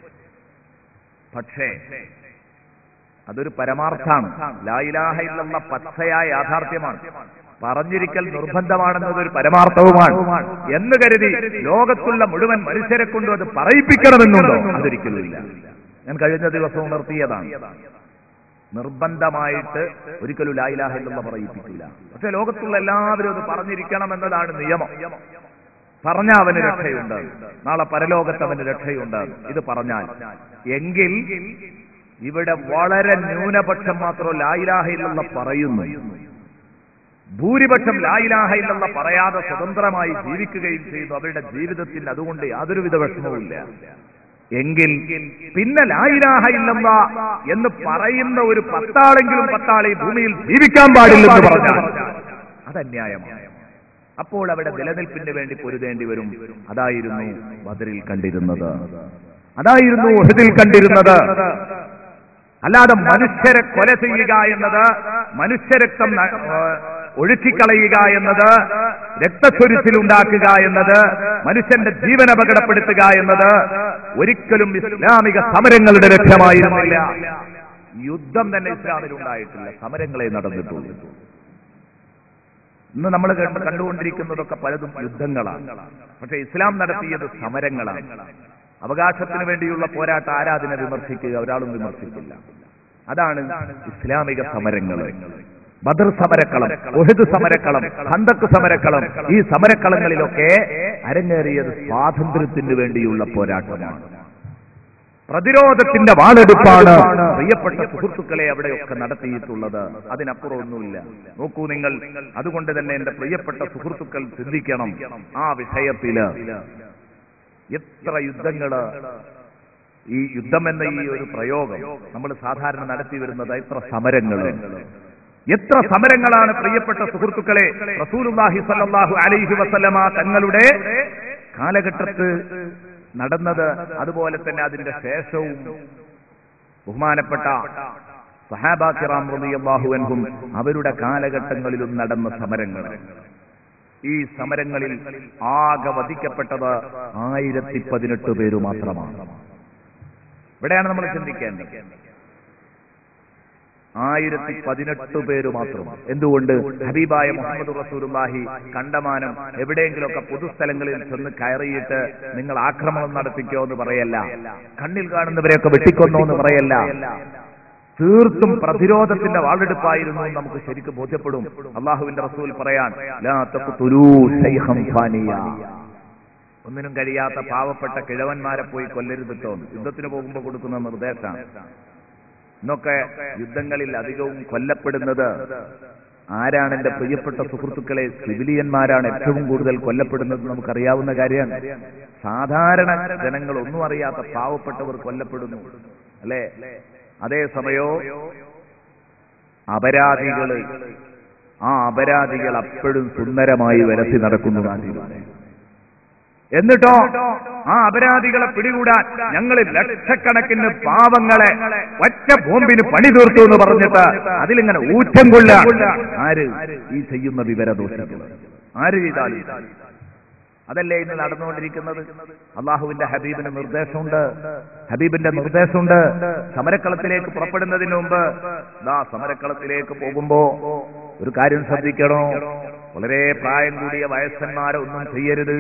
പക്ഷേ അതൊരു പരമാർത്ഥാണ്. ലാ ഇലാഹ ഇല്ലല്ലാഹ് പച്ചയായ യാഥാർത്ഥ്യമാണ്. പറഞ്ഞിരിക്കൽ നിർബന്ധമാണെന്നതൊരു പരമാർത്ഥവുമാണ് എന്ന് കരുതി ലോകത്തുള്ള മുഴുവൻ മനുഷ്യരെ കൊണ്ടും അത് പറയിപ്പിക്കണമെന്നുണ്ടോ? അതൊരിക്കലുമില്ല. ഞാൻ കഴിഞ്ഞ ദിവസം ഉണർത്തിയതാണ്. നിർബന്ധമായിട്ട് ഒരിക്കലും ലാ ഇലാഹ ഇല്ലല്ലാഹ് പറയിപ്പിക്കില്ല. പക്ഷെ ലോകത്തുള്ള എല്ലാവരും അത് പറഞ്ഞിരിക്കണം എന്നതാണ് നിയമം. പറഞ്ഞ അവന് രക്ഷയുണ്ട്, നാളെ പരലോകത്ത് അവന് രക്ഷയുണ്ട് ഇത് പറഞ്ഞാൽ. എങ്കിൽ ഇവിടെ വളരെ ന്യൂനപക്ഷം മാത്രം ലാ ഇലാഹ ഇല്ലല്ലാഹ് പറയുന്നു. ഭൂരിപക്ഷം ലാ ഇലാഹ ഇല്ലല്ലാഹ് പറയാതെ സ്വതന്ത്രമായി ജീവിക്കുകയും ചെയ്യുന്നു. അവരുടെ ജീവിതത്തിൽ അതുകൊണ്ട് യാതൊരുവിധ വിഷമവുമില്ല. എങ്കിൽ പിന്നെ ലാ ഇലാഹ ഇല്ലല്ലാഹ് എന്ന് പറയുന്ന ഒരു 10 ആളെങ്കിലും 10 ആളെ ഈ ഭൂമിയിൽ ജീവിക്കാൻ പാടില്ലെന്ന് പറഞ്ഞാൽ അത് അന്യായമാണ്. അപ്പോൾ അവിടെ നിലനിൽപ്പിന് വേണ്ടി പൊരുതേണ്ടി വരും. അതായിരുന്നു ബദറിൽ കണ്ടിരുന്നത്, അതായിരുന്നു ഉഹദിൽ കണ്ടിരുന്നത്. അല്ലാതെ മനുഷ്യരെ കൊല ചെയ്യുക എന്നത്, മനുഷ്യരക്തം ഒഴുക്കിക്കളയുക എന്നത്, രക്തച്ചൊരിച്ചിലുണ്ടാക്കുക എന്നത്, മനുഷ്യന്റെ ജീവൻ അപകടപ്പെടുത്തുക എന്നത് ഒരിക്കലും ഇസ്ലാമിക സമരങ്ങളുടെ ലക്ഷ്യമായിരുന്നില്ല. യുദ്ധം തന്നെ ഇസ്ലാമിൽ ഉണ്ടായിട്ടില്ല, സമരങ്ങളെ നടന്നിട്ടുള്ളൂ. ഇന്ന് നമ്മൾ കണ്ടുകൊണ്ടിരിക്കുന്നതൊക്കെ പലതും യുദ്ധങ്ങളാണ്. പക്ഷെ ഇസ്ലാം നടത്തിയത് സമരങ്ങളാണ്. അവകാശത്തിന് വേണ്ടിയുള്ള പോരാട്ട ആരാധന വിമർശിക്കുക ഒരാളും വിമർശിക്കില്ല. അതാണ് ഇസ്ലാമിക സമരങ്ങൾ. ബദർ സമരക്കളം, ഉഹദ് സമരക്കളം, ഖന്തക്ക് സമരക്കളം, ഈ സമരക്കളങ്ങളിലൊക്കെ അരങ്ങേറിയത് സ്വാതന്ത്ര്യത്തിന് വേണ്ടിയുള്ള പോരാട്ടമാണ്, പ്രതിരോധത്തിന്റെ വാളെടുപ്പാണ് പ്രിയപ്പെട്ട സുഹൃത്തുക്കളെ അവിടെയൊക്കെ നടത്തിയിട്ടുള്ളത്. അതിനപ്പുറം ഒന്നുമില്ല. നോക്കൂ നിങ്ങൾ. അതുകൊണ്ട് തന്നെ എന്റെ പ്രിയപ്പെട്ട സുഹൃത്തുക്കൾ ചിന്തിക്കണം ആ വിഷയത്തില്. എത്ര യുദ്ധങ്ങള്, ഈ യുദ്ധം എന്ന ഈ ഒരു പ്രയോഗം നമ്മൾ സാധാരണ നടത്തി വരുന്നത്, എത്ര സമരങ്ങള്, എത്ര സമരങ്ങളാണ് പ്രിയപ്പെട്ട സുഹൃത്തുക്കളെ റസൂലുള്ളാഹി സ്വല്ലല്ലാഹു അലൈഹി വസല്ലമ തങ്ങളുടെ കാലഘട്ടത്ത് നടന്നത്. അതുപോലെ തന്നെ അതിന്റെ ശേഷവും ബഹുമാനപ്പെട്ട സഹാബാ കിറാം റളിയല്ലാഹു അൻഹും അവരുടെ കാലഘട്ടങ്ങളിലും നടന്ന സമരങ്ങൾ. ഈ സമരങ്ങളിൽ ആകെ വധിക്കപ്പെട്ടത് 1018 പേര് മാത്രമാണ്. ഇവിടെയാണ് നമ്മൾ ചിന്തിക്കേണ്ടത്. 1018 പേര് മാത്രം. എന്തുകൊണ്ട്? ഹബീബായ മുഹമ്മദ് റസൂലുള്ളാഹി കണ്ടമാനം എവിടെയെങ്കിലുമൊക്കെ പൊതുസ്ഥലങ്ങളിൽ ചെന്ന് കയറിയിട്ട് നിങ്ങൾ ആക്രമണം നടത്തിക്കോ എന്ന് പറയല്ല, കണ്ണിൽ കാണുന്നവരെയൊക്കെ വെട്ടിക്കൊന്നോ എന്ന് പറയല്ല. തീർത്തും പ്രതിരോധത്തിന്റെ വാളെടുപ്പായിരുന്നു നമുക്ക് ശരിക്കും ബോധ്യപ്പെടും. അള്ളാഹുവിന്റെ റസൂൽ പറയാൻ, ലാ തഖ്തുലൂ ശൈഖൻ ഫാനിയ, ഒന്നിനും കഴിയാത്ത പാവപ്പെട്ട കിഴവന്മാരെ പോയി കൊല്ലരുതിട്ടോ. യുദ്ധത്തിന് പോകുമ്പോൾ കൊടുക്കുന്ന നിർദ്ദേശമാണ്. ഇന്നൊക്കെ യുദ്ധങ്ങളിൽ അധികവും കൊല്ലപ്പെടുന്നത് ആരാണ്? എന്റെ പ്രിയപ്പെട്ട സുഹൃത്തുക്കളെ, സിവിലിയന്മാരാണ് ഏറ്റവും കൂടുതൽ കൊല്ലപ്പെടുന്നത്. നമുക്കറിയാവുന്ന കാര്യമാണ്. സാധാരണ ജനങ്ങൾ, ഒന്നും അറിയാത്ത പാവപ്പെട്ടവർ കൊല്ലപ്പെടുന്നു, അല്ലെ? അതേസമയോ അപരാധികൾ അപ്പോഴും സുന്ദരമായി വലത്തി നടക്കുന്നു. എന്നിട്ടോ ആ അപരാധികളെ പിടികൂടാൻ ഞങ്ങൾ ലക്ഷക്കണക്കിന് പാവങ്ങളെ ഒറ്റ ബോംബിന് പണി തീർത്തു എന്ന് പറഞ്ഞിട്ട് അതിലിങ്ങനെ ഊറ്റം കൊള്ള ആര് ഈ ചെയ്യുന്ന വിവരദോഷികൾ ആര് ചെയ്താലും അതല്ലേ ഇന്ന് നടന്നുകൊണ്ടിരിക്കുന്നത്. അള്ളാഹുവിന്റെ ഹബീബിന്റെ നിർദ്ദേശമുണ്ട്. സമരക്കളത്തിലേക്ക് പുറപ്പെടുന്നതിന് മുമ്പ് സമരക്കളത്തിലേക്ക് പോകുമ്പോ ഒരു കാര്യം ശ്രദ്ധിക്കണോ, വളരെ പ്രായം കൂടിയ വയസ്സന്മാരെ ഒന്നും ചെയ്യരുത്.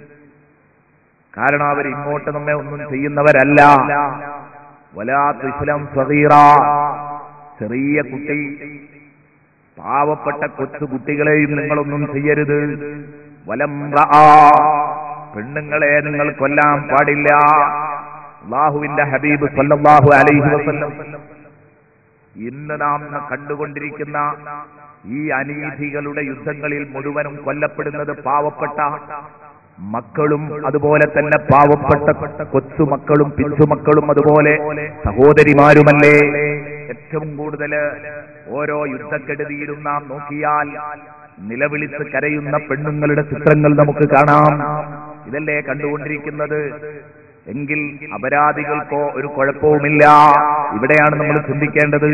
കാരണം അവർ ഇങ്ങോട്ട് നമ്മെ ഒന്നും ചെയ്യുന്നവരല്ല. വലാ തുസ്ലം സഗീറ, ചെറിയ കുട്ടി, പാവപ്പെട്ട കൊച്ചു കുട്ടികളെയും നിങ്ങളൊന്നും ചെയ്യരുത്. വലംറഅ, പെണ്ണുങ്ങളെ നിങ്ങൾ കൊല്ലാൻ പാടില്ല. അല്ലാഹുവിന്റെ ഹബീബ് സല്ലല്ലാഹു അലൈഹി വസല്ലം ഇന്ന് നാം കണ്ടുകൊണ്ടിരിക്കുന്ന ഈ അനീതികളുടെ യുദ്ധങ്ങളിൽ മുഴുവനും കൊല്ലപ്പെടുന്നത് പാവപ്പെട്ട മക്കളും അതുപോലെ തന്നെ പാവപ്പെട്ട കൊച്ചുമക്കളും പിച്ചുമക്കളും അതുപോലെ സഹോദരിമാരുമല്ലേ. ഏറ്റവും കൂടുതൽ ഓരോ യുദ്ധക്കെടുതിയിലും നാം നോക്കിയാൽ നിലവിളിച്ച് കരയുന്ന പെണ്ണുങ്ങളുടെ ചിത്രങ്ങൾ നമുക്ക് കാണാം. ഇതല്ലേ കണ്ടുകൊണ്ടിരിക്കുന്നത്. എങ്കിൽ അപരാധികൾക്കോ ഒരു കുഴപ്പവുമില്ല. ഇവിടെയാണ് നമ്മൾ ചിന്തിക്കേണ്ടത്.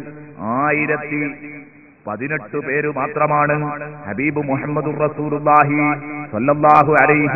1018 പേര് മാത്രമാണ് ഹബീബ് മുഹമ്മദുർ റസൂലുള്ളാഹി സ്വല്ലല്ലാഹു അലൈഹി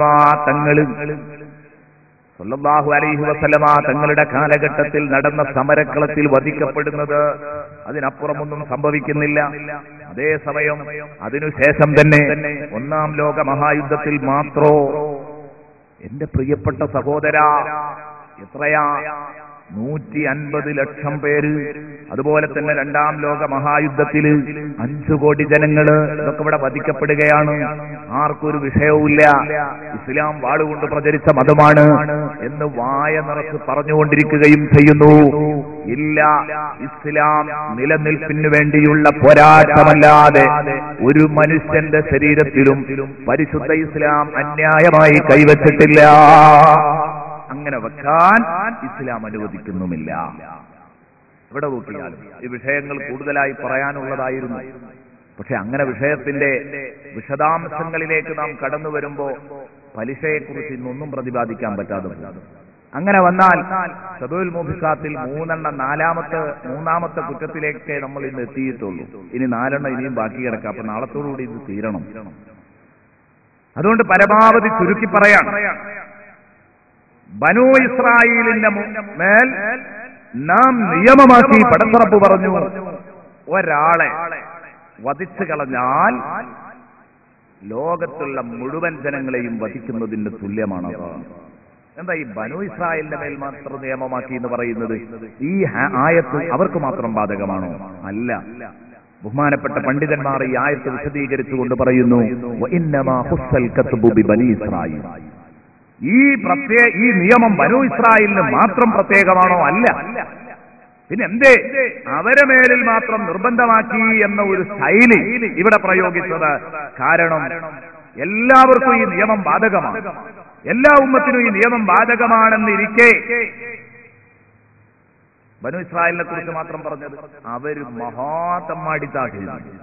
വസല്ലമ തങ്ങളുടെ കാലഘട്ടത്തിൽ നടന്ന സമരക്കളത്തിൽ വധിക്കപ്പെടുന്നത്. അതിനപ്പുറമൊന്നും സംഭവിക്കുന്നില്ല. അതേസമയം അതിനുശേഷം തന്നെ 1-ാം ലോക മഹായുദ്ധത്തിൽ മാത്രോ എന്റെ പ്രിയപ്പെട്ട സഹോദര എത്രയാ 150 ലക്ഷം പേര്. അതുപോലെ തന്നെ 2-ാം ലോക മഹായുദ്ധത്തിൽ 5 കോടി ജനങ്ങള് ഇതൊക്കെ ഇവിടെ വധിക്കപ്പെടുകയാണ്. ആർക്കൊരു വിഷയവുമില്ല. ഇസ്ലാം വാളുകൊണ്ട് പ്രചരിച്ച മതമാണ് എന്ന് വായ നിറച്ച് പറഞ്ഞുകൊണ്ടിരിക്കുകയും ചെയ്യുന്നു. ഇല്ല, ഇസ്ലാം നിലനിൽപ്പിന് വേണ്ടിയുള്ള പോരാട്ടമല്ലാതെ ഒരു മനുഷ്യന്റെ ശരീരത്തിലും പരിശുദ്ധ ഇസ്ലാം അന്യായമായി കൈവച്ചിട്ടില്ല. അങ്ങനെ വെക്കാൻ ഇസ്ലാം അനുവദിക്കുന്നുമില്ല. ഇവിടെ നോക്കിയാലും ഈ വിഷയങ്ങൾ കൂടുതലായി പറയാനുള്ളതായിരുന്നു. പക്ഷെ അങ്ങനെ വിഷയത്തിന്റെ വിശദാംശങ്ങളിലേക്ക് നാം കടന്നു വരുമ്പോ പലിശയെക്കുറിച്ച് ഇന്നൊന്നും പ്രതിപാദിക്കാൻ പറ്റാതെ അങ്ങനെ വന്നാൽ സബുൽ മുബിഖാത്തിൽ 3-ാമത്തെ കുറ്റത്തിലേക്ക് നമ്മൾ ഇന്ന് എത്തിയിട്ടുള്ളൂ. ഇനി 4 ഇനിയും ബാക്കി കിടക്കാം. അപ്പൊ നാളത്തോടുകൂടി ഇത് തീരണം. അതുകൊണ്ട് പരമാവധി ചുരുക്കി പറയാം. ബനൂ ഇസ്രായേലിന്റെ മേൽ നാം നിയമമാക്കി പടത്തറപ്പ് പറഞ്ഞു, ഒരാളെ വധിച്ചു കളഞ്ഞാൽ ലോകത്തുള്ള മുഴുവൻ ജനങ്ങളെയും വധിക്കുന്നതിന് തുല്യമാണ്. എന്താ ഈ ബനൂ ഇസ്രായേലിന്റെ മേൽ മാത്രം നിയമമാക്കി എന്ന് പറയുന്നത്? ഈ ആയത്ത് അവർക്ക് മാത്രം ബാധകമാണോ? അല്ല. ബഹുമാനപ്പെട്ട പണ്ഡിതന്മാർ ഈ ആയത്ത് വിശദീകരിച്ചുകൊണ്ട് പറയുന്നു, വഇന്നമാ ഖുസ്സൽ കത്ബു ബിബനീ ഇസ്രായേൽ. ഈ നിയമം ബനൂ ഇസ്രായേലിന് മാത്രം പ്രത്യേകമാണോ? അല്ല. പിന്നെ എന്തേ അവരെ മേലിൽ മാത്രം നിർബന്ധമാക്കി എന്ന ഒരു ശൈലി ഇവിടെ പ്രയോഗിച്ചത്? കാരണം എല്ലാവർക്കും ഈ നിയമം ബാധകമാണ്. എല്ലാ ഉമ്മത്തിനും ഈ നിയമം ബാധകമാണെന്നിരിക്കെ ബനൂ ഇസ്രായേലിനെ കുറിച്ച് മാത്രം പറഞ്ഞത്? അവര് മഹാതമ്മാടിത്താട്ടി.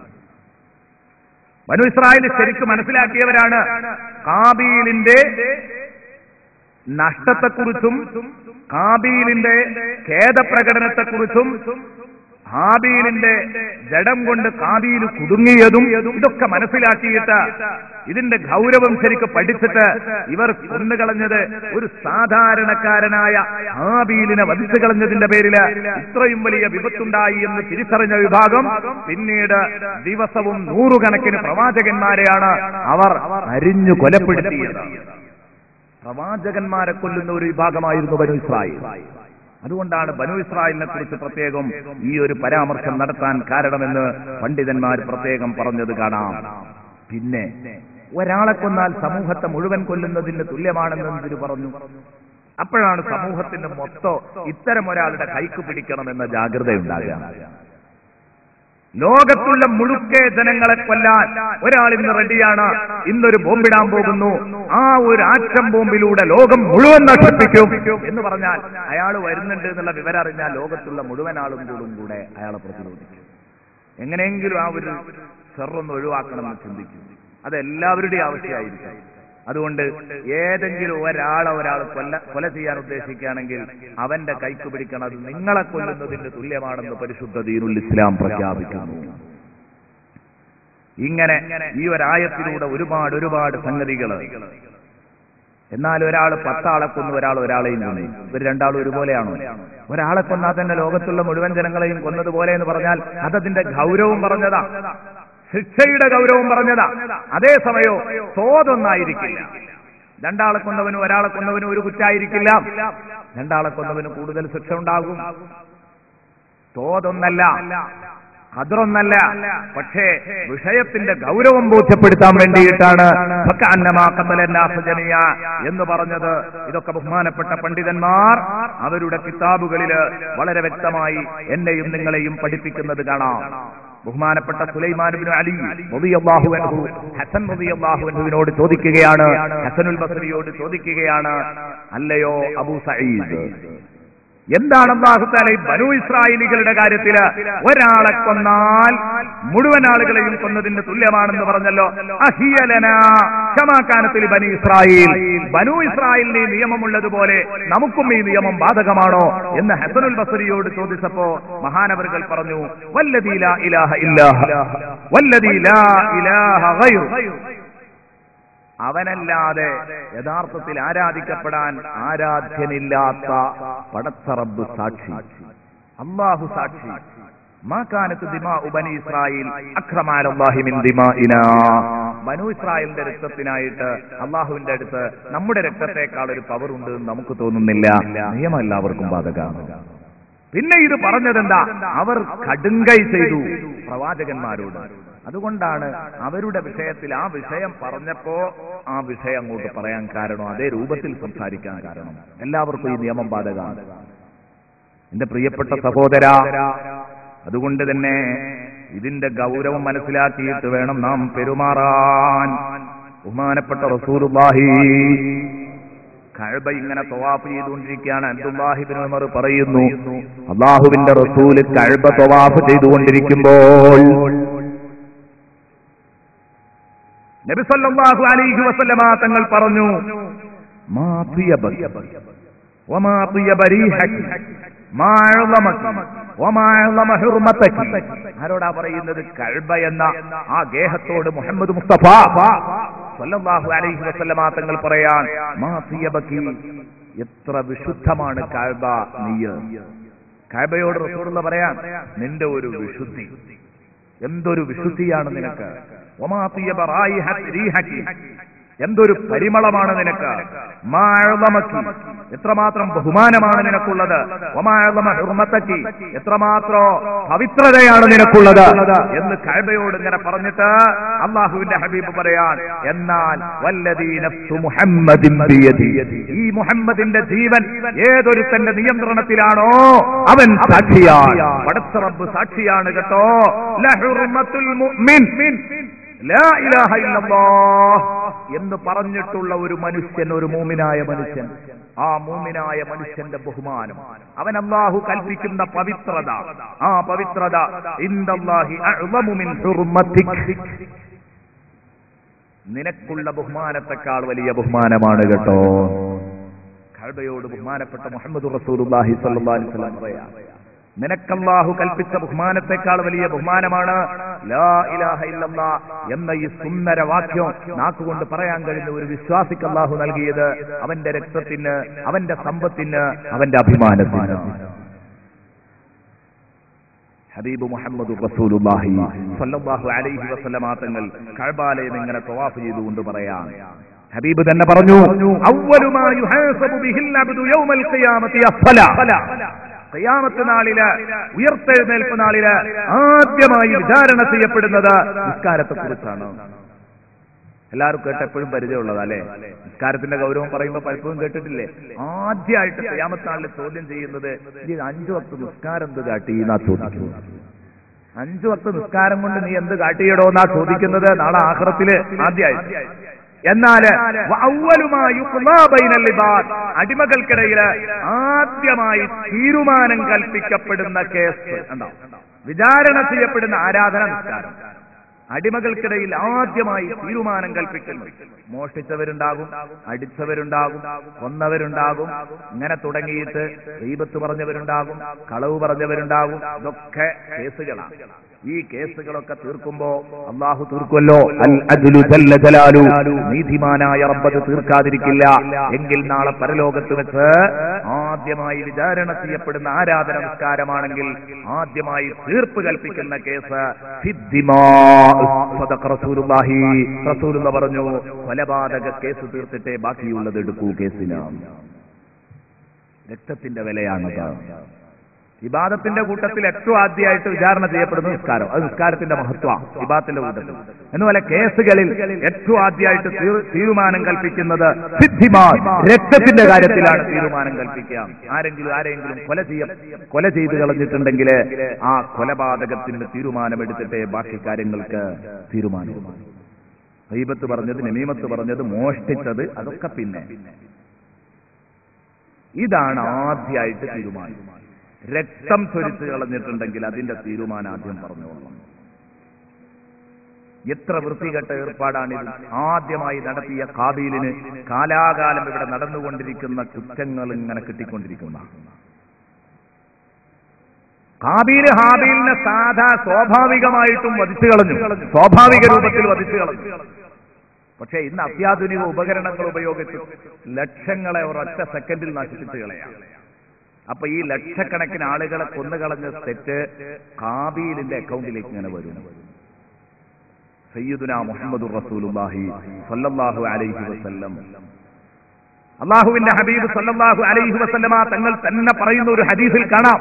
ബനൂ ഇസ്രായേൽ ശരിക്കും മനസ്സിലാക്കിയവരാണ്. കാബീലിന്റെ നഷ്ടത്തെക്കുറിച്ചും കാബീലിന്റെ ഖേദപ്രകടനത്തെക്കുറിച്ചും ഹാബീലിന്റെ ജഡം കൊണ്ട് കാബീൽ കുടുങ്ങിയതും ഇതൊക്കെ മനസ്സിലാക്കിയിട്ട് ഇതിന്റെ ഗൗരവം ശരിക്കും പഠിച്ചിട്ട് ഇവർ കൊന്നുകളഞ്ഞത് ഒരു സാധാരണക്കാരനായ ഹാബീലിനെ വധിച്ചു കളഞ്ഞതിന്റെ പേരിൽ ഇത്രയും വലിയ വിപത്തുണ്ടായി എന്ന് തിരിച്ചറിഞ്ഞ വിഭാഗം പിന്നീട് ദിവസവും 100 കണക്കിന് പ്രവാചകന്മാരെയാണ് അവർ അരിഞ്ഞു കൊലപ്പെടുത്തിയത്. പ്രവാചകന്മാരെ കൊല്ലുന്ന ഒരു വിഭാഗമായിരുന്നു ബനൂ ഇസ്രായേൽ. അതുകൊണ്ടാണ് ബനൂ ഇസ്രായേലിനെ കുറിച്ച് പ്രത്യേകം ഈ ഒരു പരാമർശം നടത്താൻ കാരണമെന്ന് പണ്ഡിതന്മാർ പ്രത്യേകം പറഞ്ഞത് കാണാം. പിന്നെ ഒരാളെ കൊന്നാൽ സമൂഹത്തെ മുഴുവൻ കൊല്ലുന്നതിന് തുല്യമാണെന്ന് എന്തിനു പറഞ്ഞു? അപ്പോഴാണ് സമൂഹത്തിന്റെ മൊത്തം ഇത്തരം ഒരാളുടെ കൈക്ക് പിടിക്കണമെന്ന ജാഗ്രതയുണ്ടാകുക. ലോകത്തുള്ള മുഴുക്കെ ജനങ്ങളെ കൊല്ലാൻ ഒരാൾ ഇന്ന് റെഡിയാണ്, ഇന്നൊരു ബോംബിടാൻ പോകുന്നു, ആ ഒരു ആറ്റം ബോംബിലൂടെ ലോകം മുഴുവൻ നശിപ്പിക്കും എന്ന് പറഞ്ഞാൽ അയാൾ വരുന്നുണ്ട് എന്നുള്ള വിവരം അറിഞ്ഞാൽ ലോകത്തുള്ള മുഴുവൻ ആളുകളും കൂടെ അയാളെ പ്രതിരോധിക്കും. എങ്ങനെയെങ്കിലും ആ ഒരു ഷർറൊന്ന് ഒഴിവാക്കണമെന്ന് ചിന്തിക്കും. അത് എല്ലാവരുടെയും ആവശ്യമായിരിക്കും. അതുകൊണ്ട് ഏതെങ്കിലും ഒരാൾ കൊല ചെയ്യാൻ ഉദ്ദേശിക്കുകയാണെങ്കിൽ അവന്റെ കൈക്ക് പിടിക്കണം. അത് നിങ്ങളെ കൊല്ലുന്നതിന് തുല്യമാണെന്ന് പരിശുദ്ധ ദീനുൽ ഇസ്ലാം പ്രഖ്യാപിക്കുന്നു. ഇങ്ങനെ ഈ ഒരായത്തിലൂടെ ഒരുപാട് സംഗതികൾ. എന്നാൽ ഒരാൾ 10 ആളെ കൊന്നു, ഒരാളെയും കൊന്നു. ഇവർ രണ്ടാളും ഒരുപോലെയാണോ? ഒരാളെ കൊന്നാൽ തന്നെ ലോകത്തുള്ള മുഴുവൻ ജനങ്ങളെയും കൊന്നതുപോലെ എന്ന് പറഞ്ഞാൽ അതതിന്റെ ഗൗരവം പറഞ്ഞതാ, ശിക്ഷയുടെ ഗൗരവം പറഞ്ഞതാ. അതേസമയം തോതൊന്നായിരിക്കില്ല. രണ്ടാളെ കൊന്നവനും ഒരാളെ കൊന്നവനും ഒരു കുറ്റായിരിക്കില്ല. രണ്ടാളെ കൊന്നവന് കൂടുതൽ ശിക്ഷ ഉണ്ടാകും. തോതൊന്നല്ല, ഖദറൊന്നല്ല. പക്ഷേ വിഷയത്തിന്റെ ഗൗരവം ബോധ്യപ്പെടുത്താൻ വേണ്ടിയിട്ടാണ് എന്ന് പറഞ്ഞത്. ഇതൊക്കെ ബഹുമാനപ്പെട്ട പണ്ഡിതന്മാർ അവരുടെ കിതാബുകളിൽ വളരെ വ്യക്തമായി എന്നെയും നിങ്ങളെയും പഠിപ്പിക്കുന്നത് കാണാം. ബഹുമാനപ്പെട്ട സുലൈമാൻ ഇബ്നു അലി റളിയല്ലാഹു അൻഹു ഹസൻ റളിയല്ലാഹു അൻഹുവിനോട് ചോദിക്കുകയാണ്, ഹസനുൽ ബസ്രിയോട് ചോദിക്കുകയാണ്, അല്ലയോ അബൂ സഈദ്, എന്താണ് അല്ലാഹു തആല ബനൂ ഇസ്രായേലികളുടെ കാര്യത്തിൽ ഒരാളെ കൊന്നാൽ മുഴുവൻ ആളുകളെയും കൊന്നതിന് തുല്യമാണെന്ന് പറഞ്ഞല്ലോ? അഹിയലനാ കമാ കാനത് ബനീ ഇസ്രായേൽ, ബനൂ ഇസ്രായേലിന് നിയമമുള്ളതുപോലെ നമുക്കും ഈ നിയമം ബാധകമാണോ എന്ന് ഹസനുൽ ബസ്രിയോട് ചോദിച്ചപ്പോ മഹാനവറുകൾ പറഞ്ഞു, വല്ലദീ ലാ ഇലാഹ ഇല്ലാഹു വല്ലദീ ലാ ഇലാഹ ഗൈറു, അവനല്ലാതെ യഥാർത്ഥത്തിൽ ആരാധിക്കപ്പെടാൻ ആരാധ്യനില്ലാത്ത പടച്ച റബ്ബ് സാക്ഷി, അല്ലാഹു സാക്ഷി. മാ കാനത് ദിമാഉ ബനീ ഇസ്രായേൽ അക്രമ അലല്ലാഹി മിൻ ദിമാഇനാ, ബനൂ ഇസ്രായേലിന്റെ രക്തത്തിനായിട്ട് അല്ലാഹുവിന്റെ അടുത്ത് നമ്മുടെ രക്തത്തെക്കാൾ ഒരു പവർ ഉണ്ട് എന്ന് നമുക്ക് തോന്നുന്നില്ല. നിയമം എല്ലാവർക്കും ബാധകമാണ്. പിന്നെ ഇത് പറഞ്ഞതെന്താ? അവർ കടുങ്കൈ ചെയ്തു പ്രവാചകന്മാരോട്. അതുകൊണ്ടാണ് അവരുടെ വിഷയത്തിൽ ആ വിഷയം പറഞ്ഞപ്പോ ആ വിഷയം അങ്ങോട്ട് പറയാൻ കാരണം, അതേ രൂപത്തിൽ സംസാരിക്കാൻ കാരണം. എല്ലാവർക്കും ഈ നിയമം ബാധകമാണ് എന്റെ പ്രിയപ്പെട്ട സഹോദര. അതുകൊണ്ട് തന്നെ ഇതിന്റെ ഗൗരവം മനസ്സിലാക്കിയിട്ട് വേണം നാം പെരുമാറാൻ. ബഹുമാനപ്പെട്ട റസൂലുള്ളാഹി കഅബ ഇങ്ങനെ തവാഫ് ചെയ്തുകൊണ്ടിരിക്കുകയാണ്. അബ്ദുല്ലാഹി ഇബ്നു ഉമർ പറയുന്നു, അല്ലാഹുവിന്റെ റസൂൽ കഅബ തവാഫ് ചെയ്തുകൊണ്ടിരിക്കുമ്പോൾ നബി സല്ലല്ലാഹു അലൈഹി വസല്ലമ തങ്ങൾ പറഞ്ഞു, മാ തിയബക വമാ തിയബ റീഹക മാ അഅ്ളമക വമാ അഅ്ളമ ഹുർമതക. ആരോടാ പറയുന്നത്? കഅബ എന്ന ആ ഗേഹത്തോട് മുഹമ്മദ് മുസ്തഫ സല്ലല്ലാഹു അലൈഹി വസല്ലമ തങ്ങൾ പറയാൻ, മാ തിയബകി, എത്ര വിശുദ്ധമാണ് കഅബ. നീ കഅബയോട് റസൂലുള്ള പറയാൻ, നിന്റെ ഒരു വിശുദ്ധി, എന്തൊരു വിശുദ്ധിയാണ് നിനക്ക്. വമാ തിയബ റീഹകി, എന്തൊരു പരിമളമാണ് നിനക്ക്. മാ അഅ്ളമകി, എത്രമാത്രം ബഹുമാനമാണ് നിനക്കുള്ളത്. വമാ അഅ്ളമ ഹുർമതകി, എത്രമാത്രം പവിത്രതയാണ് നിനക്കുള്ളത് എന്ന് കഅബയോട് ഇങ്ങനെ പറഞ്ഞിട്ട് അല്ലാഹുവിന്റെ ഹബീബ് പറയാൻ, എന്നാൽ വല്ലദീ നഫ്സു മുഹമ്മദിൻ ബിയദി, ഈ മുഹമ്മദിന്റെ ജീവൻ ഏതൊരുത്തന്റെ നിയന്ത്രണത്തിലാണോ അവൻ സാക്ഷിയാണ്, പടച്ച റബ്ബ് സാക്ഷിയാണ് കേട്ടോ. ലഹുർമത്തുൽ മുഅ്മിൻ ലാ ഇലാഹ ഇല്ലല്ലാഹ് എന്ന് പറഞ്ഞിട്ടുള്ള ഒരു മനുഷ്യൻ, ഒരു മൂമിനായ മനുഷ്യൻ, ആ മൂമിനായ മനുഷ്യന്റെ ബഹുമാനം, അവൻ അല്ലാഹു കൽപ്പിക്കുന്ന പവിത്രത, ആ പവിത്രത ഇൻദല്ലാഹി അഅ്ളമു മിൻ ഹുർമതിക്, നിനക്കുള്ള ബഹുമാനത്തെക്കാൾ വലിയ ബഹുമാനമാണ് കേട്ടോ. കഅബയോട് ബഹുമാനപ്പെട്ട മുഹമ്മദ് റസൂലുള്ളാഹി സ്വല്ലല്ലാഹു അലൈഹി വസല്ലം പറയാ, നിനക്കല്ലാഹു കൽപ്പിച്ച ബഹുമാനത്തെക്കാൾ വലിയ ബഹുമാനമാണ് ലാ ഇലാഹ ഇല്ലല്ലാഹ് എന്ന ഈ സുന്ദര വാക്യം നാക്കുകൊണ്ട് പറയാൻ കഴിയുന്ന ഒരു വിശ്വാസിക്ക് അല്ലാഹു നൽകിയത് അവന്റെ രക്തത്തിന്, അവന്റെ സമ്പത്തിന്, അവന്റെ അഭിമാനത്തിന്. ഹബീബ് മുഹമ്മദ് റസൂലുള്ളാഹി സ്വല്ലല്ലാഹു അലൈഹി വസല്ലം തങ്ങൾ കഅബാലയം ഇങ്ങനെ തവാഫ് ചെയ്തുകൊണ്ട് പറയാൻ, ഹബീബ് തന്നെ പറഞ്ഞു, അവ്വലു മാ യുഹാസബു ബിഹിൽ അബ്ദു യൗമൽ ഖിയാമത്തി അസ്സലാ, ഖിയാമത്ത് നാളില്, ഉയർത്തെഴുന്നേൽപ്പ് നാളില് ആദ്യമായി വിചാരണ ചെയ്യപ്പെടുന്നത് നിസ്കാരത്തെ കുറിച്ചാണ്. എല്ലാവരും കേട്ടെപ്പോഴും പരിചയമുള്ളതാ അല്ലെ? നിസ്കാരത്തിന്റെ ഗൗരവം പറയുമ്പോൾ പലപ്പോഴും കേട്ടിട്ടില്ലേ? ആദ്യമായിട്ട് ഖിയാമത്ത് നാളിൽ ചോദ്യം ചെയ്യുന്നത്, ഈ 5 വക്ത് നിസ്കാരം എന്ത് കാട്ടി എന്നാ ചോദിക്കുന്നത്. 5 വക്ത് നിസ്കാരം കൊണ്ട് നീ എന്ത് കാട്ടിയടോ എന്നാ ചോദിക്കുന്നത് നാളെ ആഖിറത്തില് ആദ്യമായി. എന്നാൽ അടിമകൾക്കിടയിൽ ആദ്യമായി തീരുമാനം കൽപ്പിക്കപ്പെടുന്ന കേസ് എന്താ? വിചാരണ ചെയ്യപ്പെടുന്ന ആരാധന നിസ്കാരം. അടിമകൾക്കിടയിൽ ആദ്യമായി തീരുമാനം കൽപ്പിക്കുന്നു. മോഷ്ടിച്ചവരുണ്ടാകും, അടിച്ചവരുണ്ടാകും, കൊന്നവരുണ്ടാകും, ഇങ്ങനെ തുടങ്ങിയിട്ട് ഗീബത്ത് പറഞ്ഞവരുണ്ടാകും, കളവ് പറഞ്ഞവരുണ്ടാകും. ഇതൊക്കെ കേസുകളാണ്. ഈ കേസുകളൊക്കെ തീർക്കുമ്പോ അള്ളാഹു തീർക്കുമല്ലോ. അൽ അദ്ലു ജല്ല ജലാലു, നീതിമാനായ റബ്ബ് തീർക്കാതിരിക്കില്ല. എങ്കിൽ നാളെ പരലോകത്ത് വെച്ച് ആദ്യമായി വിചാരണ ചെയ്യപ്പെടുന്ന ആരാധന നമസ്കാരമാണെങ്കിൽ ആദ്യമായി തീർപ്പ് കൽപ്പിക്കുന്ന കേസ് ഫിദ്ദിമാ. റസൂലുള്ളാഹി റസൂലുള്ള പറഞ്ഞു, കൊലപാതക കേസ് തീർത്തിട്ടേ ബാക്കിയുള്ളത് എടുക്കൂ. കേസിനാണ് രക്തത്തിന്റെ വിലയാണത്. ഇബാദത്തിന്റെ കൂട്ടത്തിൽ ഏറ്റവും ആദ്യമായിട്ട് വിചാരണ ചെയ്യപ്പെടുന്ന നിസ്കാരം. അത് നിസ്കാരത്തിന്റെ മഹത്വം ഇബാദത്തിന്റെ കൂട്ടത്തിൽ. എന്നുപോലെ കേസുകളിൽ ഏറ്റവും ആദ്യമായിട്ട് തീരുമാനം കൽപ്പിക്കുന്നത് ഫിദ്ദിമാൻ, രക്തത്തിന്റെ കാര്യത്തിലാണ് തീരുമാനം കൽപ്പിക്കുക. ആരെങ്കിലും കൊല ചെയ്ത് കളഞ്ഞിട്ടുണ്ടെങ്കിൽ ആ കൊലപാതകത്തിന്റെ തീരുമാനമെടുത്തിട്ടേ ബാക്കി കാര്യങ്ങൾക്ക് തീരുമാനം. ഗീബത്ത് പറഞ്ഞത്, നമീമത്ത് പറഞ്ഞത്, മോഷ്ടിച്ചത്, അതൊക്കെ പിന്നെ. ഇതാണ് ആദ്യമായിട്ട് തീരുമാനം. രക്തം ചൊരിച്ച് കളഞ്ഞിട്ടുണ്ടെങ്കിൽ അതിന്റെ തീരുമാനം ആദ്യം പറഞ്ഞോളണം. എത്ര വൃത്തികെട്ട ഏർപ്പാടാണിത്. ആദ്യമായി നടത്തിയ ഖാബീലിന് കാലാകാലം ഇവിടെ നടന്നുകൊണ്ടിരിക്കുന്ന കുറ്റങ്ങൾ ഇങ്ങനെ കിട്ടിക്കൊണ്ടിരിക്കുന്ന. ഖാബീൽ ഹാബീലിനെ സ്വാഭാവികമായിട്ടും വധിച്ചു കളഞ്ഞു, സ്വാഭാവിക രൂപത്തിൽ വധിച്ചു കളഞ്ഞു. പക്ഷേ ഇന്ന് അത്യാധുനിക ഉപകരണങ്ങൾ ഉപയോഗിച്ച് ലക്ഷങ്ങളെ ഒരൊറ്റ സെക്കൻഡിൽ നശിപ്പിച്ചു കളയാം. അപ്പൊ ഈ ലക്ഷക്കണക്കിന് ആളുകളെ കൊന്നുകളഞ്ഞ തെറ്റ് ഖാബീലിന്റെ അക്കൗണ്ടിലേക്ക് ഇങ്ങനെ വരും. സയ്യിദുനാ മുഹമ്മദുർ റസൂലുള്ളാഹി സ്വല്ലല്ലാഹു അലൈഹി വസല്ലം, അല്ലാഹുവിന്റെ ഹബീബ് സ്വല്ലല്ലാഹു അലൈഹി വസല്ലമ തങ്ങൾ തന്നെ പറയുന്ന ഒരു ഹദീസിൽ കാണാം,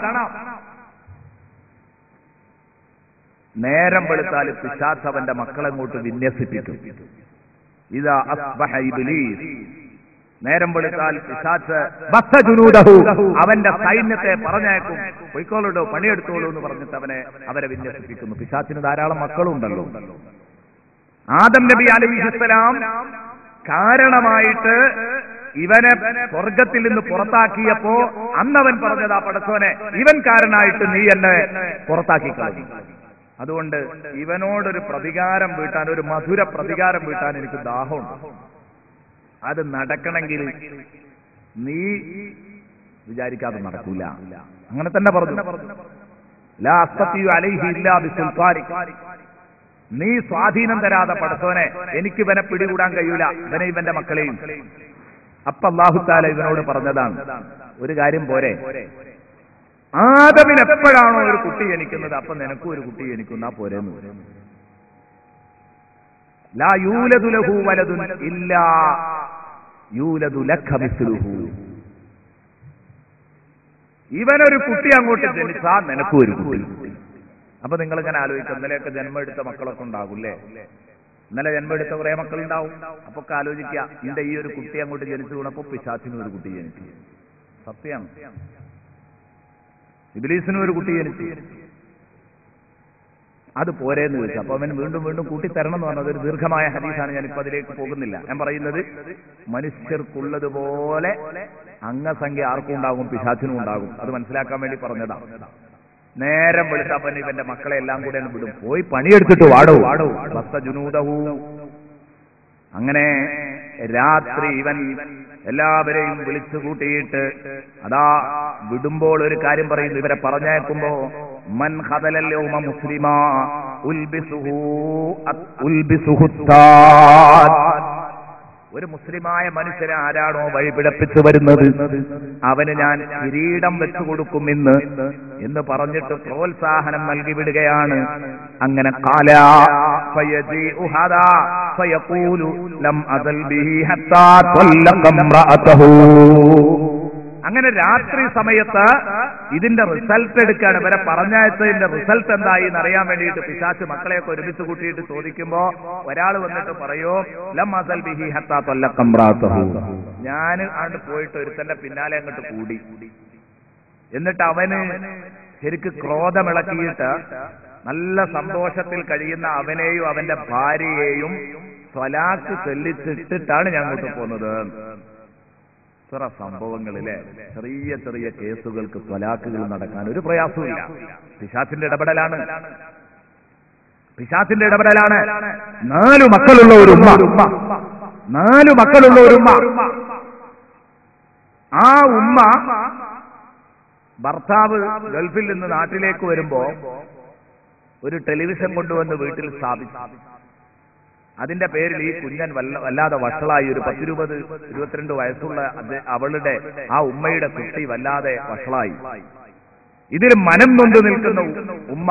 നേരം വെളുത്താൽ പിശാച് അവന്റെ മക്കളെങ്ങോട്ട് വിന്യസിപ്പിക്കും. ഇദാ അസ്ബഹ ഇബ്ലീസ്, നേരം വെളുത്താൽ പിശാച് അവന്റെ സൈന്യത്തെ പറഞ്ഞേക്കും, പൊയ്ക്കോളൂടോ, പണിയെടുത്തോളൂ എന്ന് പറഞ്ഞിട്ട് അവരെ വിന്യസിപ്പിക്കുന്നു. പിശാചിന് ധാരാളം മക്കളുണ്ടല്ലോ. ആദം നബി അലൈഹിസ്സലാം കാരണമായിട്ട് ഇവനെ സ്വർഗത്തിൽ നിന്ന് പുറത്താക്കിയപ്പോ അന്നവൻ പറഞ്ഞതാ, പടച്ചോനെ ഇവൻ കാരണമായിട്ട് നീ എന്നെ പുറത്താക്കി കളഞ്ഞു. അതുകൊണ്ട് ഇവനോടൊരു പ്രതികാരം വീട്ടാൻ, ഒരു മധുര പ്രതികാരം വീട്ടാൻ എനിക്ക് ദാഹമുണ്ട്. അത് നടക്കണമെങ്കിൽ നീ വിചാരിക്കാതെ നടക്കൂല. അങ്ങനെ തന്നെ പറഞ്ഞു, ലാ അസ്തതിഉ അലൈഹി ഇല്ലാ ബിസുൽത്താനി, നീ സ്വാധീനം തരാതെ പടച്ചോനെ എനിക്ക് ഇവനെ പിടികൂടാൻ കഴിയൂല, ഇവന്റെ മക്കളെയും. അപ്പൊ അല്ലാഹു തആല ഇവനോട് പറഞ്ഞതാണ്, ഒരു കാര്യം പോരെ, ആദമിന് എപ്പോഴാണോ ഒരു കുട്ടി ജനിക്കുന്നത് അപ്പൊ നിനക്കും ഒരു കുട്ടി ജനിക്കുന്ന പോരെന്ന്. ലാ യൂലദു ലഹു വലദുൻ ഇല്ലാ യൂലദു ലക മിസ്ലുഹു, ഇവനൊരു കുട്ടി അങ്ങോട്ട് ജനിച്ചാൽ നിനക്കും ഒരു കുട്ടി. അപ്പൊ നിങ്ങൾ ഇങ്ങനെ ആലോചിക്കും, ഇന്നലെയൊക്കെ ജന്മം എടുത്ത മക്കളൊക്കെ ഉണ്ടാകൂല്ലേ, ഇന്നലെ ജന്മം എടുത്ത കുറെ മക്കളുണ്ടാവും. അപ്പൊ ആലോചിക്കുക, എന്റെ ഈ ഒരു കുട്ടി അങ്ങോട്ട് ജനിച്ചു വീണപ്പോ പിശാചിനും ഒരു കുട്ടി ജനിച്ചു. സത്യമാണ്, ഇബ്ലീസിനും ഒരു കുട്ടി ജനിച്ചു. അത് പോരേന്ന് ചോദിച്ചു. അപ്പൊ അവൻ വീണ്ടും വീണ്ടും കൂട്ടിത്തരണം എന്ന് പറഞ്ഞത് ഒരു ദീർഘമായ ഹദീസാണ്, ഞാനിപ്പോ അതിലേക്ക് പോകുന്നില്ല. ഞാൻ പറയുന്നത് മനുഷ്യർക്കുള്ളതുപോലെ അംഗസംഖ്യ ആർക്കും ഉണ്ടാകും, പിശാചിനും ഉണ്ടാകും. അത് മനസ്സിലാക്കാൻ വേണ്ടി പറഞ്ഞതാ. നേരം വെളുത്തപ്പൻ ഇവന്റെ മക്കളെ എല്ലാം കൂടെ വിടും, പോയി പണിയെടുത്തിട്ട് വാടോ ജുനൂദഹു. അങ്ങനെ രാത്രി ഇവൻ എല്ലാവരെയും വിളിച്ചു കൂട്ടിയിട്ട് അതാ വിടുമ്പോൾ ഒരു കാര്യം പറയുന്നു, ഇവരെ പറഞ്ഞേക്കുമ്പോ മൻ ഖദലൽ യൗമ മുസ്ലിമാ ഉൽബിസുഹു ഒരു മുസ്ലിമായ മനുഷ്യനെ ആരാണോ വഴിപിഴപ്പിച്ചു വരുന്നത് അവന് ഞാൻ കിരീടം വെച്ചു കൊടുക്കും എന്ന് പറഞ്ഞിട്ട് പ്രോത്സാഹനം നൽകി വിടുകയാണ്. അങ്ങനെ അങ്ങനെ രാത്രി സമയത്ത് ഇതിന്റെ റിസൾട്ട് എടുക്കുകയാണ്. ഇവരെ പറഞ്ഞയച്ചതിന്റെ റിസൾട്ട് എന്തായി എന്നറിയാൻ വേണ്ടിയിട്ട് പിശാച് മക്കളെയൊക്കെ ഒരുമിച്ച് കൂട്ടിയിട്ട് ചോദിക്കുമ്പോ ഒരാൾ വന്നിട്ട് പറയോ, ലം അസൽ ബിഹി ഹത്താ തല്ലഖ ഇംറാഅതഹു, ഞാൻ അങ്ങോട്ട് പോയിട്ട് ഒരുത്തന്റെ പിന്നാലെ അങ്ങോട്ട് കൂടി. എന്നിട്ട് അവന് ശരിക്ക് ക്രോധമിളക്കിയിട്ട് നല്ല സന്തോഷത്തിൽ കഴിയുന്ന അവനെയും അവന്റെ ഭാര്യയെയും ത്വലാഖ് ചൊല്ലിച്ചിട്ടിട്ടാണ് ഞാൻ അങ്ങോട്ട് പോകുന്നത്. ഇത്ര സംഭവങ്ങളിലെ ചെറിയ ചെറിയ കേസുകൾക്ക് ത്വലാഖുകൾ നടക്കാൻ ഒരു പ്രയാസമില്ല. പിശാചിന്റെ ഇടപെടലാണ്. 4 മക്കളുള്ള ഒരു ഉമ്മ, 4 മക്കളുള്ള ഒരു ഉമ്മ. ആ ഉമ്മ ഭർത്താവ് ഗൾഫിൽ നിന്ന് നാട്ടിലേക്ക് വരുമ്പോ ഒരു ടെലിവിഷൻ കൊണ്ടുവന്ന് വീട്ടിൽ സ്ഥാപിച്ചു. അതിന്റെ പേരിൽ ഈ കുഞ്ഞൻ വല്ലാതെ വഷളായി. ഒരു 10-22 വയസ്സുള്ള അവളുടെ ആ ഉമ്മയുടെ കുട്ടി വല്ലാതെ വഷളായി. ഇതിൽ മനം നൊന്ത് നിൽക്കുന്ന ഉമ്മ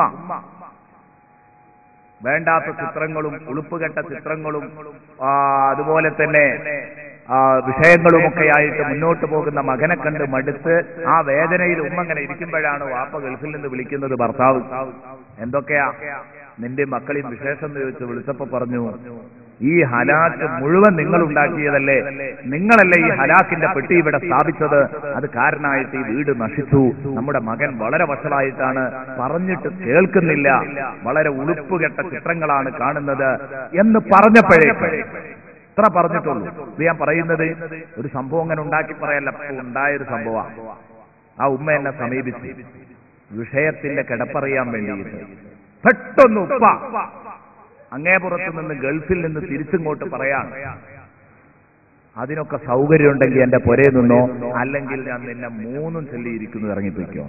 വേണ്ടാത്ത ചിത്രങ്ങളും ഉളുപ്പുകെട്ട ചിത്രങ്ങളും അതുപോലെ തന്നെ വിഷയങ്ങളുമൊക്കെയായിട്ട് മുന്നോട്ട് പോകുന്ന മകനെ കണ്ട് മടുത്ത് ആ വേദനയിൽ ഉമ്മ അങ്ങനെ ഇരിക്കുമ്പോഴാണ് വാപ്പ ഗൾഫിൽ നിന്ന് വിളിക്കുന്നത്. ഭർത്താവ്, എന്തൊക്കെയാ നിന്റെ മക്കളെയും വിശേഷം എന്ന് ചോദിച്ച് വിളിച്ചപ്പോ പറഞ്ഞു, ഈ ഹലാക്ക് മുഴുവൻ നിങ്ങൾ ഉണ്ടാക്കിയതല്ലേ, നിങ്ങളല്ലേ ഈ ഹലാക്കിന്റെ പെട്ടി ഇവിടെ സ്ഥാപിച്ചത്, അത് കാരണമായിട്ട് ഈ വീട് നശിച്ചു, നമ്മുടെ മകൻ വളരെ വഷളായിട്ടാണ്, പറഞ്ഞിട്ട് കേൾക്കുന്നില്ല, വളരെ ഉളുപ്പുകെട്ട ചിത്രങ്ങളാണ് കാണുന്നത് എന്ന് പറഞ്ഞപ്പോഴേക്ക് ഇത്ര പറഞ്ഞിട്ടുള്ളൂ. ഇത് ഞാൻ പറയുന്നത് ഒരു സംഭവം അങ്ങനെ ഉണ്ടാക്കി പറയല്ല, ഉണ്ടായൊരു സംഭവമാണ്. ആ ഉമ്മ എന്നെ സമീപിച്ചു വിഷയത്തിന്റെ കിടപ്പറിയാൻ വേണ്ടിയിട്ട്. പെട്ടെന്ന് ഉപ്പ അങ്ങേപുറത്ത് നിന്ന് ഗൾഫിൽ നിന്ന് തിരിച്ചിങ്ങോട്ട് പറയാണ്, അതിനൊക്കെ സൗകര്യം ഉണ്ടെങ്കിൽ എന്റെ പുരേ നിന്നോ, അല്ലെങ്കിൽ ഞാൻ നിന്നെ 3 ചൊല്ലിയിരിക്കുന്നു, ഇറങ്ങിപ്പോയിക്കോ.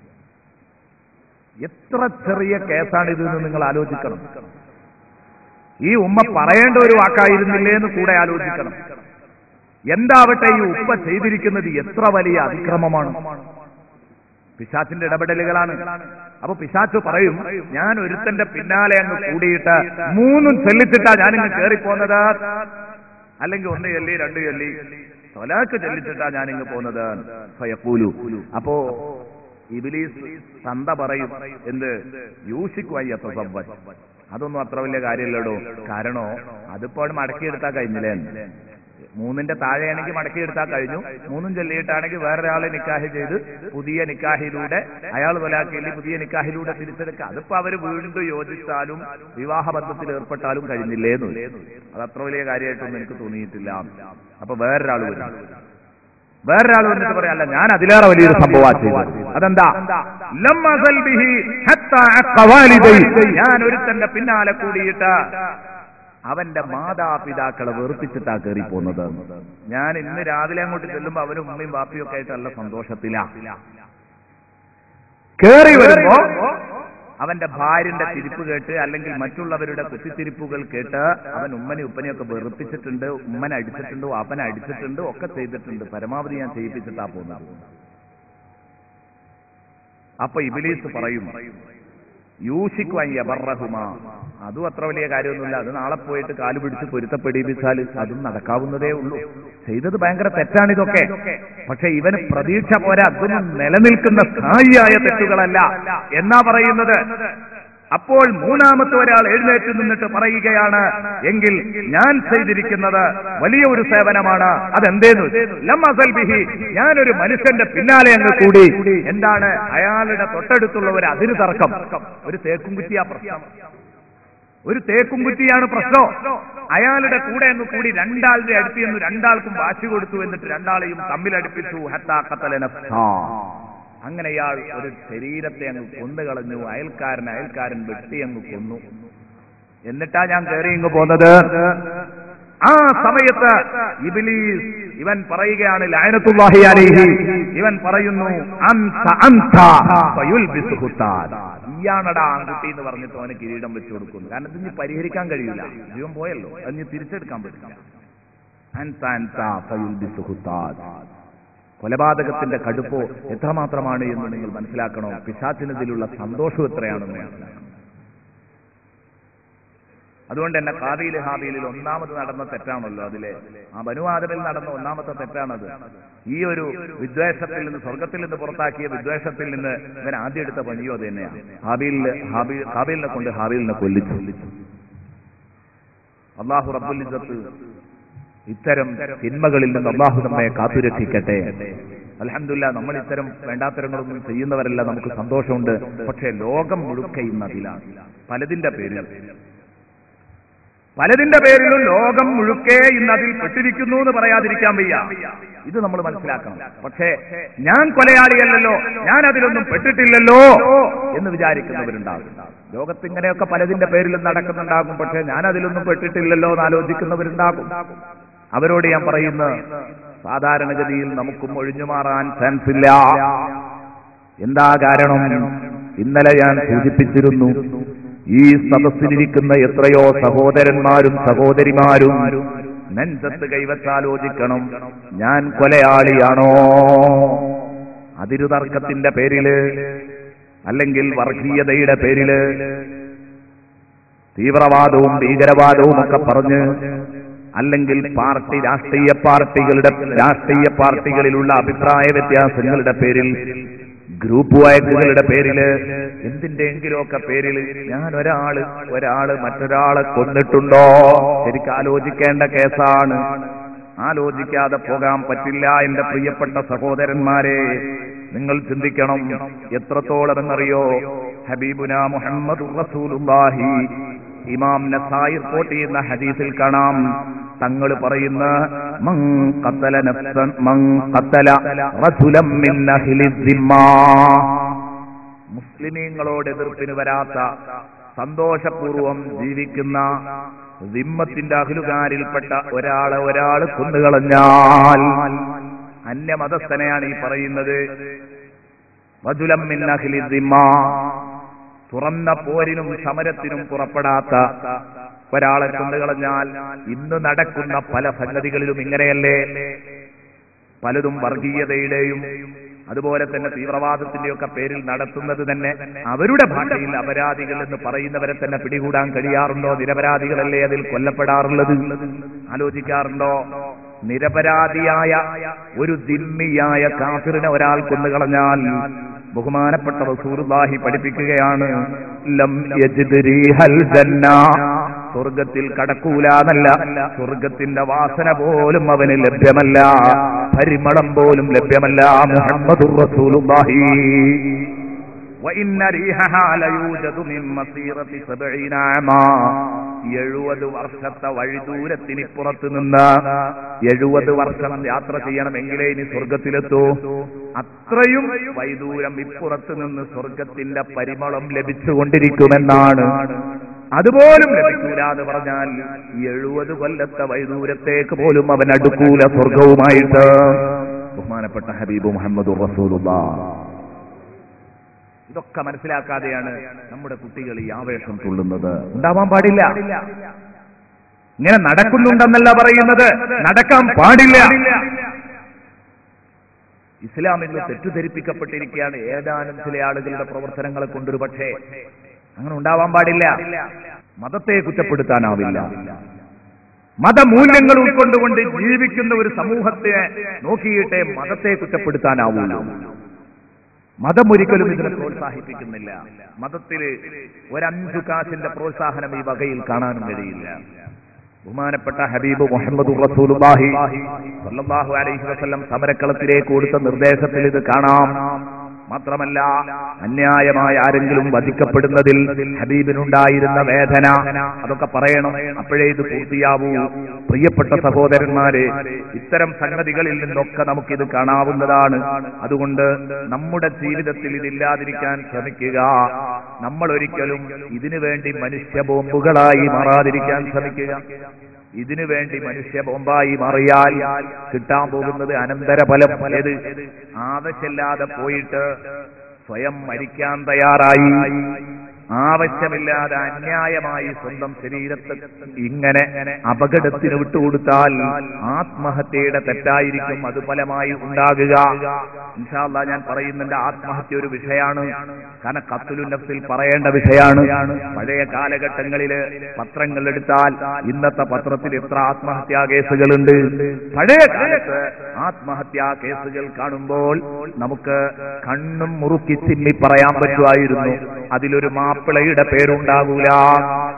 എത്ര ചെറിയ കേസാണിതെന്ന് നിങ്ങൾ ആലോചിക്കണം. ഈ ഉമ്മ പറയേണ്ട ഒരു വാക്കായിരുന്നില്ലേ എന്ന് കൂടെ ആലോചിക്കണം. എന്താവട്ടെ, ഈ ഉപ്പ ചെയ്തിരിക്കുന്നത് എത്ര വലിയ അതിക്രമമാണ്. പിശാചിന്റെ ഇടപെടലുകളാണ്. അപ്പൊ പിശാച് പറയും, ഞാൻ ഒരുത്തന്റെ പിന്നാലെ അങ്ങ് കൂടിയിട്ട് 3 ചൊല്ലിച്ചിട്ടാ ഞാനിങ്ങ് കയറിപ്പോന്നത്, അല്ലെങ്കിൽ 1 ചൊല്ലി 2 ചൊല്ലി ത്വലാഖ് ചൊല്ലിച്ചിട്ടാ ഞാനിങ്ങ് പോന്നത്. ഫയഖൂലു, അപ്പോ ഇബ്ലീസ് തന്ത പറയും, എന്ത് യൂഷിക്കുവായി അത്തസവ്വജ്, അതൊന്നും അത്ര വലിയ കാര്യമില്ലടോ, കാരണോ അതിപ്പോൾ മടക്കിയെടുത്താൽ കഴിഞ്ഞില്ലേ. 3ന്റെ താഴെയാണെങ്കിൽ മടക്കിയെടുത്താൽ കഴിഞ്ഞു. 3 ചൊല്ലിയിട്ടാണെങ്കിൽ വേറൊരാളെ നിക്കാഹ് ചെയ്ത് പുതിയ നിക്കാഹിലൂടെ അയാൾ തൊലാക്കിಯಲ್ಲಿ പുതിയ നിക്കാഹിലൂടെ തിരിച്ചെടുക്കുക. അതിപ്പോ അവര് വീണ്ടും യോജിച്ചാലും വിവാഹബന്ധത്തിൽ ഏർപ്പെട്ടാലും കഴിഞ്ഞില്ലേന്ന്. അത് അത്ര വലിയ കാര്യമായിട്ടൊന്നും എനിക്ക് തോന്നിയിട്ടില്ല. അപ്പൊ വേറൊരാൾ വന്നിട്ട് പറയാല്ല, ഞാൻ അതിലേറെ വലിയൊരു സംഭവം ചെയ്തത്. അതെന്താ? ഞാൻ ഒരുത്തന്റെ പിന്നാലെ കൂടിയിട്ട് അവന്റെ മാതാപിതാക്കളെ വെറുപ്പിച്ചിട്ടാ കയറി പോകുന്നത്. ഞാൻ ഇന്ന് രാവിലെ അങ്ങോട്ട് ചെല്ലുമ്പോ അവനും ഉമ്മയും ബാപ്പിയും ഒക്കെ ആയിട്ട് നല്ല സന്തോഷത്തിലാ. കയറി വരുമ്പോ അവന്റെ ഭാര്യന്റെ തിരിപ്പ് കേട്ട്, അല്ലെങ്കിൽ മറ്റുള്ളവരുടെ കുത്തിത്തിരിപ്പുകൾ കേട്ട് അവൻ ഉമ്മനെ ഉപ്പനെയൊക്കെ വെറുപ്പിച്ചിട്ടുണ്ട്, ഉമ്മനെ അടിച്ചിട്ടുണ്ട്, അപ്പനെ അടിച്ചിട്ടുണ്ട്, ഒക്കെ ചെയ്തിട്ടുണ്ട്. പരമാവധി ഞാൻ ചെയ്യിപ്പിച്ചിട്ടാ പോകുന്നത്. അപ്പൊ ഇബ്ലീസ് പറയും, യൂഷിക്കുബറഹുമ, അതും അത്ര വലിയ കാര്യമൊന്നുമില്ല, അത് നാളെ പോയിട്ട് കാല് പിടിച്ച് പൊരുത്തപ്പെടിപ്പിച്ചാൽ അതും നടക്കാവുന്നതേ ഉള്ളൂ. ചെയ്തത് ഭയങ്കര തെറ്റാണിതൊക്കെ. പക്ഷെ ഇവന് പ്രതീക്ഷ പോരാ, അതൊന്നും നിലനിൽക്കുന്ന സ്ഥായിയായ തെറ്റുകളല്ല എന്നാ പറയുന്നത്. അപ്പോൾ 3ാമത്തെ ഒരാൾ എഴുന്നേറ്റ് നിന്നിട്ട് പറയുകയാണ്, എങ്കിൽ ഞാൻ ചെയ്തിരിക്കുന്നത് വലിയ ഒരു സേവനമാണ്. അതെന്തേന്നു? ലമ്മസൽബിഹി, ഞാനൊരു മനുഷ്യന്റെ പിന്നാലെ അങ്ങ് കൂടി. എന്താണ്? അയാളുടെ തൊട്ടടുത്തുള്ള ഒരു അതിര് തർക്കം, ഒരു തേക്കുംകുറ്റിയാ പ്രശ്നം, ഒരു തേക്കുംകുറ്റിയാണ് പ്രശ്നം. അയാളുടെ കൂടെ അങ്ങ് കൂടി 2 ആളുടെ അടുത്ത് എന്ന് 2 ആൾക്കും വാശി കൊടുത്തു. എന്നിട്ട് 2 ആളെയും തമ്മിലടുപ്പിച്ചു. ഹത്താ ഖതല നഫ്സാ, അങ്ങനെ ഇയാൾ ഒരു ശരീരത്തെ അങ്ങ് കൊന്നുകളഞ്ഞു. അയൽക്കാരൻ വെട്ടി അങ്ങ് കൊന്നു. എന്നിട്ടാ ഞാൻ കയറി ഇങ്ങ് പോന്നത്. ആ സമയത്ത് ഇബ്ലീസ് ഇവൻ പറയുകയാണ്, ലഅനത്തുല്ലാഹി അലൈഹി, ഇവൻ പറയുന്നു, അൻത ഫയുൽബിസുഹു താജ്, ഇയാണടാ ആൺകുട്ടി എന്ന് പറഞ്ഞിട്ട് അവന് കിരീടം വെച്ചു കൊടുക്കുന്നു. കാരണം ഇതിന് പരിഹരിക്കാൻ കഴിയില്ല, ജീവൻ പോയല്ലോ, അതിന് തിരിച്ചെടുക്കാൻ പറ്റില്ല. അൻത ഫയുൽബിസുഹു താജ്. കൊലപാതകത്തിന്റെ കടുപ്പോ എത്രമാത്രമാണ് എന്ന് നിങ്ങൾ മനസ്സിലാക്കണം. പിശാചിനതിലുള്ള സന്തോഷം എത്രയാണെന്ന് മനസ്സിലാക്കണം. അതുകൊണ്ട് തന്നെ ഹാബീലിൽ 1ാമത് നടന്ന തെറ്റാണല്ലോ അതിലെ, ആ ബനു ആദമിൽ നടന്ന 1ാമത്തെ തെറ്റാണത്. ഈ ഒരു വിദ്വേഷത്തിൽ നിന്ന്, സ്വർഗത്തിൽ നിന്ന് പുറത്താക്കിയ വിദ്വേഷത്തിൽ നിന്ന് ഇവൻ ആദ്യം എടുത്ത പണിയോ അത് തന്നെയാണ്. ഹാബീലിനെ കൊണ്ട് ഹാബീലിനെ കൊല്ലിച്ചു. അല്ലാഹു റബ്ബുൽ ഇസ്സത്ത് ഇത്തരം തിന്മകളിൽ നിന്ന് അല്ലാഹു നമ്മെ കാത്തുരക്ഷിക്കട്ടെ. അൽഹംദുലില്ലാഹ് നമ്മൾ ഇത്തരം വേണ്ടാത്തരങ്ങളൊന്നും ചെയ്യുന്നവരല്ല, നമുക്ക് സന്തോഷമുണ്ട്. പക്ഷേ ലോകം മുഴുക്കെ ഇന്ന് അതിലാണ്. പലതിന്റെ പേരിലും ലോകം മുഴുക്കെ ഇന്ന് അതിൽ പെട്ടിരിക്കുന്നു എന്ന് പറയാതിരിക്കാൻ വയ്യ. ഇത് നമ്മൾ മനസ്സിലാക്കണം. പക്ഷേ ഞാൻ കൊലയാളിയല്ലല്ലോ, ഞാൻ അതിലൊന്നും പെട്ടിട്ടില്ലല്ലോ എന്ന് വിചാരിക്കുന്നവരുണ്ടാകും. ലോകത്ത് ഇങ്ങനെയൊക്കെ പലതിന്റെ പേരിലും നടക്കുന്നുണ്ടാകും. പക്ഷേ ഞാൻ അതിലൊന്നും പെട്ടിട്ടില്ലല്ലോ എന്ന് ആലോചിക്കുന്നവരുണ്ടാകും. അവരോട് ഞാൻ പറയുന്ന, സാധാരണഗതിയിൽ നമുക്കും ഒഴിഞ്ഞു മാറാൻ ചാൻസ് ഇല്ല. എന്താ കാരണം? ഇന്നലെ ഞാൻ സൂചിപ്പിച്ചിരുന്നു, ഈ സദസ്സിലിരിക്കുന്ന എത്രയോ സഹോദരന്മാരും സഹോദരിമാരും നെഞ്ചത്ത് കൈവച്ചാലോചിക്കണം, ഞാൻ കൊലയാളിയാണോ? അതിരുതർക്കത്തിന്റെ പേരില്, അല്ലെങ്കിൽ വർഗീയതയുടെ പേരില്, തീവ്രവാദവും ഭീകരവാദവും ഒക്കെ പറഞ്ഞ്, അല്ലെങ്കിൽ രാഷ്ട്രീയ പാർട്ടികളിലുള്ള അഭിപ്രായ വ്യത്യാസങ്ങളുടെ പേരിൽ, ഗ്രൂപ്പ് വഴക്കുകളുടെ പേരില്, എന്തിന്റെയെങ്കിലുമൊക്കെ പേരിൽ ഞാൻ ഒരാള് മറ്റൊരാളെ കൊന്നിട്ടുണ്ടോ? ശരിക്കും ആലോചിക്കേണ്ട കേസാണ്. ആലോചിക്കാതെ പോകാൻ പറ്റില്ല. എന്റെ പ്രിയപ്പെട്ട സഹോദരന്മാരെ, നിങ്ങൾ ചിന്തിക്കണം. എത്രത്തോളം എന്നറിയോ? ഹബീബുനാ മുഹമ്മദുർ റസൂലുള്ളാഹി, ഇമാം നസായി റിപ്പോർട്ട് ചെയ്യുന്ന ഹദീസിൽ കാണാം, തങ്ങൾ പറയുന്ന മൻ ഖത്തല റജുലൻ മിൻ അഹ്ലി ദിമ്മ, മുസ്ലിമീങ്ങളോട് എതിർപ്പിന് വരാത്ത, സന്തോഷപൂർവം ജീവിക്കുന്ന ദിമ്മത്തിന്റെ അഹ്ലുകാരിൽപ്പെട്ട ഒരാള് കൊന്നുകളഞ്ഞാൽ, അന്യമതസ്ഥനെയാണ് ഈ പറയുന്നത്. റജുലൻ മിൻ അഹ്ലി ദിമ്മ, തുറന്ന പോരിനും സമരത്തിനും പുറപ്പെടാത്ത ഒരാളെ കൊന്നുകളഞ്ഞാൽ, ഇന്ന് നടക്കുന്ന പല സംഗതികളിലും ഇങ്ങനെയല്ലേ? പലതും വർഗീയതയുടെയും അതുപോലെ തന്നെ തീവ്രവാദത്തിന്റെയൊക്കെ പേരിൽ നടത്തുന്നത് തന്നെ അവരുടെ ഭാഷയിൽ അപരാധികൾ എന്ന് പറയുന്നവരെ തന്നെ പിടികൂടാൻ കഴിയാറുണ്ടോ? നിരപരാധികളല്ലേ അതിൽ കൊല്ലപ്പെടാറുള്ളത്? ആലോചിക്കാറുണ്ടോ? നിരപരാധിയായ ഒരു ദിമ്മിയായ കാഫിറിനെ ഒരാൾ കൊന്നുകളഞ്ഞാൽ, ബഹുമാനപ്പെട്ട റസൂലുള്ളാഹി പഠിപ്പിക്കുകയാണ്, ലം യജിദ് റീഹൽ ജന്ന, സ്വർഗത്തിൽ കടക്കൂലെന്നല്ല, സ്വർഗത്തിന്റെ വാസന പോലും അവന് ലഭ്യമല്ല, പരിമളം പോലും ലഭ്യമല്ല. മുഹമ്മദുർ റസൂലുള്ളാഹി വഇന്ന റീഹഹാ ലയൂജദു മിൻ മസീറതി 70 ആമാ, 70 വർഷത്തെ വഴിദൂരത്തിന് പുറത്ത് നിന്ന് 70 വർഷം യാത്ര ചെയ്യണമെങ്കിലേ ഇനി സ്വർഗത്തിലെത്തൂ. അത്രയും വൈദൂരം ഇപ്പുറത്ത് നിന്ന് സ്വർഗത്തിന്റെ പരിമളം ലഭിച്ചുകൊണ്ടിരിക്കുമെന്നാണ്. അതുപോലും ലഭിക്കൂല എന്ന് പറഞ്ഞാൽ 70 കൊല്ലത്തെ വൈദൂരത്തേക്ക് പോലും അവൻ അടുക്കൂല സ്വർഗവുമായിട്ട്. ബഹുമാനപ്പെട്ട ഹബീബ് മുഹമ്മദുർ റസൂലുള്ളാഹ്. ഇതൊക്കെ മനസ്സിലാക്കാതെയാണ് നമ്മുടെ കുട്ടികൾ ഈ ആവേശം തുള്ളുന്നത്. ഉണ്ടാവാൻ പാടില്ല. ഇങ്ങനെ നടക്കുന്നുണ്ടെന്നല്ല പറയുന്നത്, നടക്കാൻ പാടില്ല. ഇസ്ലാം ഇന്ന് തെറ്റിദ്ധരിപ്പിക്കപ്പെട്ടിരിക്കുകയാണ് ഏതാനും ചില ആളുകളുടെ പ്രവർത്തനങ്ങളെ കൊണ്ടൊരു. പക്ഷേ അങ്ങനെ ഉണ്ടാവാൻ പാടില്ല. മതത്തെ കുറ്റപ്പെടുത്താനാവില്ല. മതമൂല്യങ്ങൾ ഉൾക്കൊണ്ടുകൊണ്ട് ജീവിക്കുന്ന ഒരു സമൂഹത്തെ നോക്കിയിട്ടേ മതത്തെ കുറ്റപ്പെടുത്താനാവൂല. മതം ഒരിക്കലും ഇതിനെ പ്രോത്സാഹിപ്പിക്കുന്നില്ല. മതത്തിൽ 5 കാശിന്റെ പ്രോത്സാഹനം ഈ വകയിൽ കാണാനും കഴിയില്ല. ബഹുമാനപ്പെട്ട ഹബീബ് മുഹമ്മദ് റസൂലുള്ളാഹി സ്വല്ലല്ലാഹു അലൈഹി വസല്ലം സമരക്കളത്തിലേക്ക് കൊടുത്ത നിർദ്ദേശത്തിൽ ഇത് കാണാം. മാത്രമല്ല, അന്യായമായ ആരെങ്കിലും വധിക്കപ്പെടുന്നതിൽ ഹബീബിനുണ്ടായിരുന്ന വേദന, അതൊക്കെ പറയണം. അപ്പോഴേ ഇത് പൂർത്തിയാവൂ. പ്രിയപ്പെട്ട സഹോദരന്മാരെ, ഇത്തരം സംഗതികളിൽ നിന്നൊക്കെ നമുക്കിത് കാണാവുന്നതാണ്. അതുകൊണ്ട് നമ്മുടെ ജീവിതത്തിൽ ഇതില്ലാതിരിക്കാൻ ശ്രമിക്കുക. നമ്മൾ ഒരിക്കലും ഇതിനു വേണ്ടി മനുഷ്യ ബോംബുകളായി മാറാതിരിക്കാൻ ശ്രമിക്കുക. ഇതിനു വേണ്ടി മനുഷ്യ ബോംബായി മാറിയാൽ കിട്ടാൻ പോകുന്നത് അനന്തരഫലം. ഏത്? ആവശ്യമില്ലാതെ പോയിട്ട് സ്വയം മരിക്കാൻ തയ്യാറായി, ആവശ്യമില്ലാതെ അന്യായമായി സ്വന്തം ശരീരത്തെ ഇങ്ങനെ അപകടത്തിന് വിട്ടുകൊടുത്താൽ ആത്മഹത്യയുടെ തെറ്റായിരിക്കും അത് ഫലമായി ഉണ്ടാകുക. ഇൻഷാ അല്ലാഹ് ഞാൻ പറയുന്നുണ്ട്, ആത്മഹത്യ ഒരു വിഷയമാണ്. കാരണം ഖത്ലുൻ നഫ്സിൽ പറയേണ്ട വിഷയമാണ്. പഴയ കാലഘട്ടങ്ങളില് പത്രങ്ങൾ എടുത്താൽ ഇന്നത്തെ പത്രത്തിൽ എത്ര ആത്മഹത്യാ കേസുകളുണ്ട്. പഴയ കാലത്ത് ആത്മഹത്യാ കേസുകൾ കാണുമ്പോൾ നമുക്ക് കണ്ണും മുറുക്കി ചിമ്മി പറയാൻ പറ്റുമായിരുന്നു, അതിലൊരു മാപ്പിളയുടെ പേരുണ്ടാകൂല.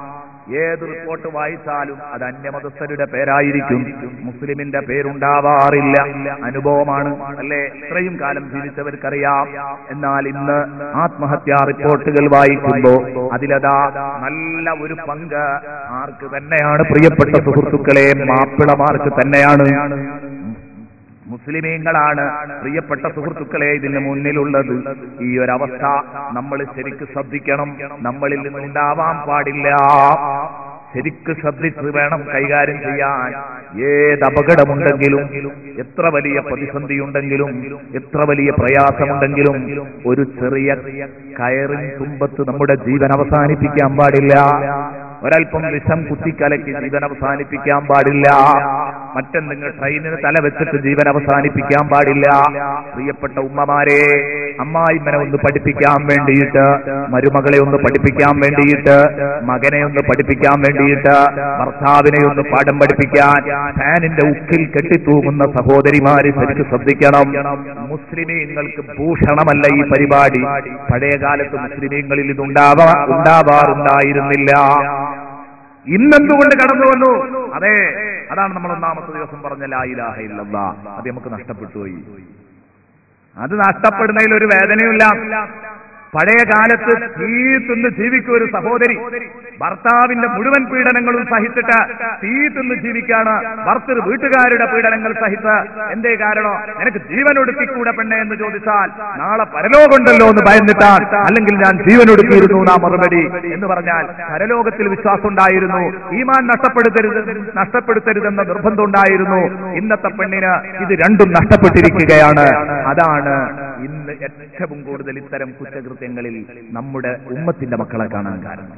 ഏത് റിപ്പോർട്ട് വായിച്ചാലും അത് അന്യമതസ്ഥരുടെ പേരായിരിക്കും, മുസ്ലിമിന്റെ പേരുണ്ടാവാറില്ല. അനുഭവമാണ് അല്ലേ? ഇത്രയും കാലം ജീവിച്ചവർക്കറിയാം. എന്നാൽ ഇന്ന് ആത്മഹത്യാ റിപ്പോർട്ടുകൾ വായിക്കുമ്പോ അതിലതാ നല്ല ഒരു പങ്ക് ആർക്ക് തന്നെയാണ്? പ്രിയപ്പെട്ട സുഹൃത്തുക്കളെ, മാപ്പിളമാർക്ക് തന്നെയാണ്, മുസ്ലിമീങ്ങളാണ് പ്രിയപ്പെട്ട സുഹൃത്തുക്കളെ ഇതിന് മുന്നിലുള്ളത്. ഈ ഒരവസ്ഥ നമ്മൾ ശരിക്ക് ശ്രദ്ധിക്കണം. നമ്മളിൽ നിന്നുണ്ടാവാൻ പാടില്ല. ശരിക്ക് ശ്രദ്ധിച്ച് വേണം കൈകാര്യം ചെയ്യാൻ. ഏത് അപകടമുണ്ടെങ്കിലും, എത്ര വലിയ പ്രതിസന്ധിയുണ്ടെങ്കിലും, എത്ര വലിയ പ്രയാസമുണ്ടെങ്കിലും ഒരു ചെറിയ കയറിൻ തുമ്പത്ത് നമ്മുടെ ജീവൻ അവസാനിപ്പിക്കാൻ പാടില്ല. ഒരൽപ്പം വിഷം കുത്തിക്കലയ്ക്ക് ജീവൻ അവസാനിപ്പിക്കാൻ പാടില്ല. മറ്റെന്തെങ്കിലും ട്രെയിനിന് തല വെച്ചിട്ട് ജീവൻ അവസാനിപ്പിക്കാൻ പാടില്ല. പ്രിയപ്പെട്ട ഉമ്മമാരെ, അമ്മായിമ്മനെ ഒന്ന് പഠിപ്പിക്കാൻ വേണ്ടിയിട്ട്, മരുമകളെ ഒന്ന് പഠിപ്പിക്കാൻ വേണ്ടിയിട്ട്, മകനെ ഒന്ന് പഠിപ്പിക്കാൻ വേണ്ടിയിട്ട്, ഭർത്താവിനെ ഒന്ന് പാഠം പഠിപ്പിക്കാൻ ഫാനിന്റെ ഉക്കിൽ കെട്ടിത്തൂങ്ങുന്ന സഹോദരിമാര് ശരിക്കും ശ്രദ്ധിക്കണം. മുസ്ലിമീങ്ങൾക്ക് ഭൂഷണമല്ല ഈ പരിപാടി. പഴയകാലത്ത് മുസ്ലിമീങ്ങളിൽ ഇത് ഉണ്ടാവാറുണ്ടായിരുന്നില്ല. ഇന്നെന്തുകൊണ്ട് കടന്നു വന്നു? അതെ, അതാണ് നമ്മൾ ഒന്നാമത്തെ ദിവസം പറഞ്ഞ ലാ ഇലാഹ ഇല്ലല്ലാഹ്. അത് നമുക്ക് നഷ്ടപ്പെട്ടുപോയി. അത് നഷ്ടപ്പെടുന്നതിൽ ഒരു വേദനയില്ല. പഴയ കാലത്ത് തീ തിന്ന് ജീവിക്കുന്ന ഒരു സഹോദരി ഭർത്താവിന്റെ മുഴുവൻ പീഡനങ്ങളും സഹിച്ചിട്ട് തീ തിന്ന് ജീവിക്കാണ്. ഭർത്തൃ വീട്ടുകാരുടെ പീഡനങ്ങൾ സഹിച്ച്. എന്തേ കാരണം? എനിക്ക് ജീവനൊടുക്കിക്കൂടെ പെണ്ണെ എന്ന് ചോദിച്ചാൽ നാളെ പരലോകമുണ്ടല്ലോ എന്ന് ഭയന്നിട്ടാൽ, അല്ലെങ്കിൽ ഞാൻ ജീവനൊടുക്കിയിരുന്നു നാ മറുപടി എന്ന് പറഞ്ഞാൽ പരലോകത്തിൽ വിശ്വാസം ഉണ്ടായിരുന്നു. ഈമാൻ നഷ്ടപ്പെടുത്തരുതെന്ന നിർബന്ധം ഉണ്ടായിരുന്നു. ഇന്നത്തെ പെണ്ണിന് ഇത് രണ്ടും നഷ്ടപ്പെട്ടിരിക്കുകയാണ്. അതാണ് ഇന്ന് ഏറ്റവും കൂടുതൽ ഇത്തരം കുറ്റകൃത്യങ്ങളിൽ നമ്മുടെ ഉമ്മത്തിന്റെ മക്കളെ കാണാൻ കാരണം.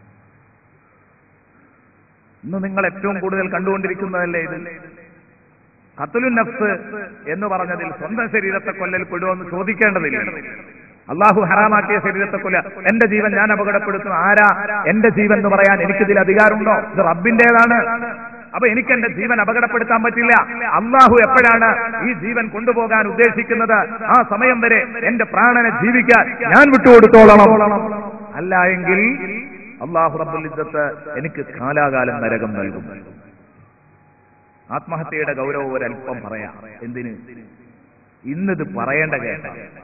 ഇന്ന് നിങ്ങൾ ഏറ്റവും കൂടുതൽ കണ്ടുകൊണ്ടിരിക്കുന്നതല്ലേ ഇത്? ഖത്ലുൻ നഫ്സ് എന്ന് പറഞ്ഞതിൽ സ്വന്തം ശരീരത്തെ കൊല്ലൽ പെടുമെന്ന് ചോദിക്കേണ്ടതില്ല. അള്ളാഹു ഹറാമാക്കിയ ശരീരത്തെ കൊല്ല. എന്റെ ജീവൻ ഞാൻ അപകടപ്പെടുത്തും. ആരാ എന്റെ ജീവൻ എന്ന് പറയാൻ? എനിക്കിതിൽ അധികാരമുണ്ടോ? ഇത് റബ്ബിന്റേതാണ്. അപ്പൊ എനിക്ക് എന്റെ ജീവൻ അപകടപ്പെടുത്താൻ പറ്റില്ല. അള്ളാഹു എപ്പോഴാണ് ഈ ജീവൻ കൊണ്ടുപോകാൻ ഉദ്ദേശിക്കുന്നത് ആ സമയം വരെ എന്റെ പ്രാണനെ ജീവിക്കാൻ ഞാൻ വിട്ടുകൊടുത്തോളണം. അല്ല എങ്കിൽ അള്ളാഹു റബ്ബുൽ ഇസ്സത്ത് എനിക്ക് കാലാകാലം നരകം നൽകും. ആത്മഹത്യയുടെ ഗൗരവം ഒരൽപ്പം പറയാം. എന്തിന്? ഇന്നിത് പറയേണ്ട കേട്ട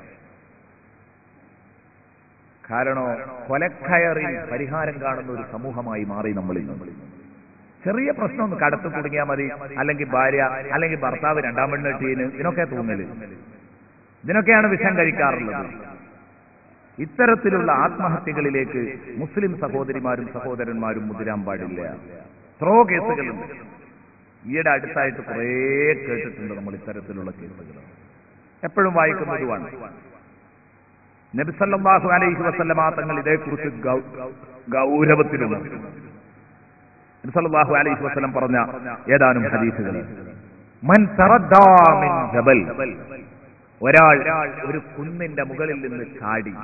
കാരണം കൊലക്കയറിൽ പരിഹാരം കാണുന്ന ഒരു സമൂഹമായി മാറി നമ്മളിൽ. ചെറിയ പ്രശ്നം ഒന്ന് കടത്തു കുടുങ്ങിയാൽ മതി, അല്ലെങ്കിൽ ഭാര്യ അല്ലെങ്കിൽ ഭർത്താവ് രണ്ടാം പെണ്ണെട്ടീന്, ഇതിനൊക്കെ തൂങ്ങല്. ഇതിനൊക്കെയാണ് വിഷം കഴിക്കാറുള്ളത്. ഇത്തരത്തിലുള്ള ആത്മഹത്യകളിലേക്ക് മുസ്ലിം സഹോദരിമാരും സഹോദരന്മാരും മുതിരാൻ പാടില്ല. എത്രയോ കേസുകളുണ്ട്. ഈയിടെ അടുത്തായിട്ട് കുറേ കേട്ടിട്ടുണ്ട് നമ്മൾ ഇത്തരത്തിലുള്ള കേസുകൾ. എപ്പോഴും വായിക്കുന്നതുമാണ്. നബി സല്ലല്ലാഹു അലൈഹി വസല്ലമ തങ്ങൾ ഇതേക്കുറിച്ച് ഗൗരവത്തിലുള്ള നബി സല്ലല്ലാഹു അലൈഹി വസല്ലം പറഞ്ഞ ഏതാനും ഹദീസുകൾ. മൻ തറദ്ദാ മിൻ ജബൽ, ഒരാൾ ഒരു കുന്നിന്റെ മുകളിൽ നിന്ന് ചാടി,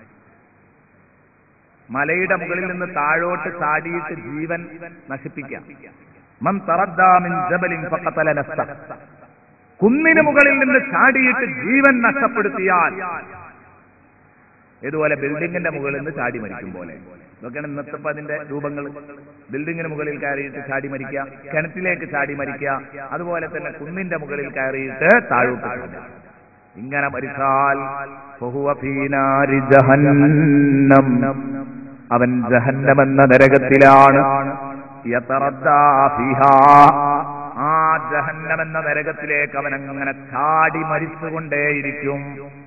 മലയുടെ മുകളിൽ നിന്ന് താഴോട്ട് ചാടിയിട്ട് ജീവൻ നശിപ്പിക്കാം. മൻ തറദ്ദാ മിൻ ജബലിൻ ഫഖതല നഫ്സ, കുന്നിന് മുകളിൽ നിന്ന് ചാടിയിട്ട് ജീവൻ നഷ്ടപ്പെടുത്തിയാൽ, ഇതുപോലെ ബിൽഡിങ്ങിന്റെ മുകളിൽ നിന്ന് ചാടി മരിക്കും പോലെ. ഇതൊക്കെയാണ് ഇന്നത്തെ അതിന്റെ രൂപങ്ങൾ. ബിൽഡിങ്ങിന് മുകളിൽ കയറിയിട്ട് ചാടി മരിക്കുക, കിണറ്റിലേക്ക് ചാടി മരിക്കുക, അതുപോലെ തന്നെ കുന്നിന്റെ മുകളിൽ കയറിയിട്ട് താഴോട്ട് ചാടുക. ഇങ്ങനെ മരിച്ചാൽ ഫഹുവ ഫീ നാരി ജഹന്നം, അവൻ ജഹന്നം എന്ന നരകത്തിലാണ്. യതറദ്ദാ ഫീഹാ, ആ ജഹന്നം എന്ന നരകത്തിലേക്ക് അവൻ അങ്ങനെ ചാടി മരിച്ചുകൊണ്ടേയിരിക്കും.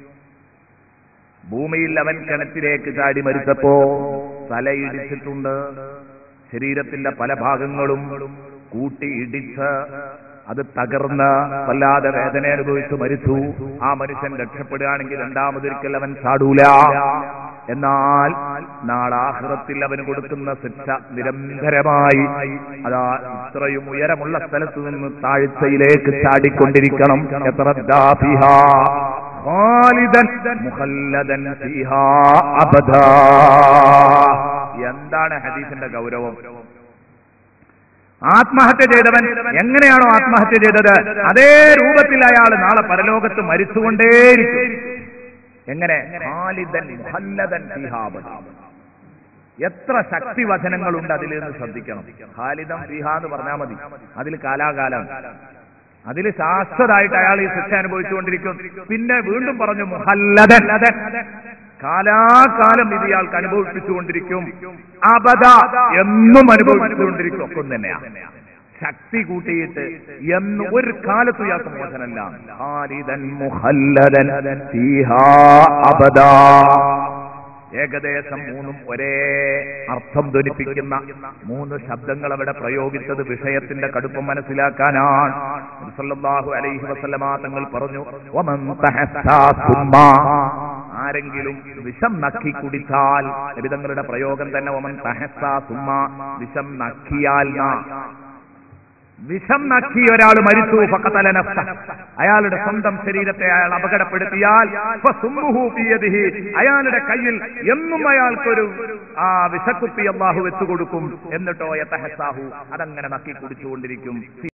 ഭൂമിയിൽ അവൻ കിണറ്റിലേക്ക് ചാടി മരിച്ചപ്പോ തലയിടിച്ചിട്ടുണ്ട്. ശരീരത്തിന്റെ പല ഭാഗങ്ങളും കൂട്ടിയിടിച്ച് അത് തകർന്ന് വല്ലാതെ വേദന അനുഭവിച്ച് മരിച്ചു. ആ മനുഷ്യൻ രക്ഷപ്പെടുകയാണെങ്കിൽ രണ്ടാമതൊരിക്കൽ അവൻ ചാടൂല. എന്നാൽ നാളാഖിറത്തിൽ അവന് കൊടുക്കുന്ന ശിക്ഷ നിരന്തരമായി അതാ ഇത്രയും ഉയരമുള്ള സ്ഥലത്ത് നിന്ന് താഴ്ചയിലേക്ക് ചാടിക്കൊണ്ടിരിക്കണം. യതറദ്ദാ ഫീഹാ ഖാലിദൻ മുഖല്ലദൻ ഫീഹാ അബദാ. എന്താണ് ഹദീസിന്റെ ഗൗരവം? ആത്മഹത്യ ചെയ്തവൻ എങ്ങനെയാണോ ആത്മഹത്യ ചെയ്തത് അതേ രൂപത്തിൽ അയാൾ നാളെ പരലോകത്ത് മരിച്ചുകൊണ്ടേയിരിക്കും. എങ്ങനെ? ഖാലിദൻ മുഖല്ലദൻ ഫീഹാ അബദാ. എത്ര ശക്തി വചനങ്ങളുണ്ട് അതിൽ നിന്ന് ശ്രദ്ധിക്കണം. ഖാലിദം ഫീഹാ എന്ന് പറഞ്ഞാൽ മതി, അതിൽ കാലാകാലം, അതിൽ ശാശ്വതമായിട്ട് അയാൾ ഈ ശിക്ഷ അനുഭവിച്ചുകൊണ്ടിരിക്കും. പിന്നെ വീണ്ടും പറഞ്ഞു മുഹല്ലദൻ, കാലാകാലം ഇത് ഇയാൾക്ക് അനുഭവിപ്പിച്ചുകൊണ്ടിരിക്കും. അബദ, എന്നും അനുഭവിച്ചുകൊണ്ടിരിക്കും. ഒക്കെ തന്നെയാണ്. ശക്തി കൂട്ടിയിട്ട് എന്ന് ഒരു കാലത്തും ഇയാൾക്ക് മോചനമല്ല. ഖാലിദൻ മുഖല്ലദൻ ഫീഹാ അബദാ. ഏകദേശം മൂന്നും ഒരേ അർത്ഥം ധ്വനിപ്പിക്കുന്ന 3 ശബ്ദങ്ങൾ അവിടെ പ്രയോഗിച്ചത് വിഷയത്തിന്റെ കടുപ്പം മനസ്സിലാക്കാനാണ്. സല്ലല്ലാഹു അലൈഹി വസല്ലമ തങ്ങൾ പറഞ്ഞു, വമൻ തഹസ്സാ സുമ്മാ, ആരെങ്കിലും വിഷം നക്കി കുടിച്ചാൽ, നബിതങ്ങളുടെ പ്രയോഗം തന്നെ വമൻ തഹസ്സാ സുമ്മാ, വിഷം നക്കിയാൽ. വിഷം നക്കി ഒരാൾ മരിച്ചു, ഫഖതല നഫ്സ, അയാളുടെ സ്വന്തം ശരീരത്തെ അയാൾ അപകടപ്പെടുത്തിയാൽ, ഫസുമ്മുഹു ബിയദിഹി, അയാളുടെ കയ്യിൽ എന്നും അയാൾക്കൊരു വിഷക്കുപ്പി അല്ലാഹു വെച്ചു കൊടുക്കും. എന്നിട്ടോ യതഹസാഹു, അതങ്ങനെ നക്കി കുടിച്ചുകൊണ്ടിരിക്കും.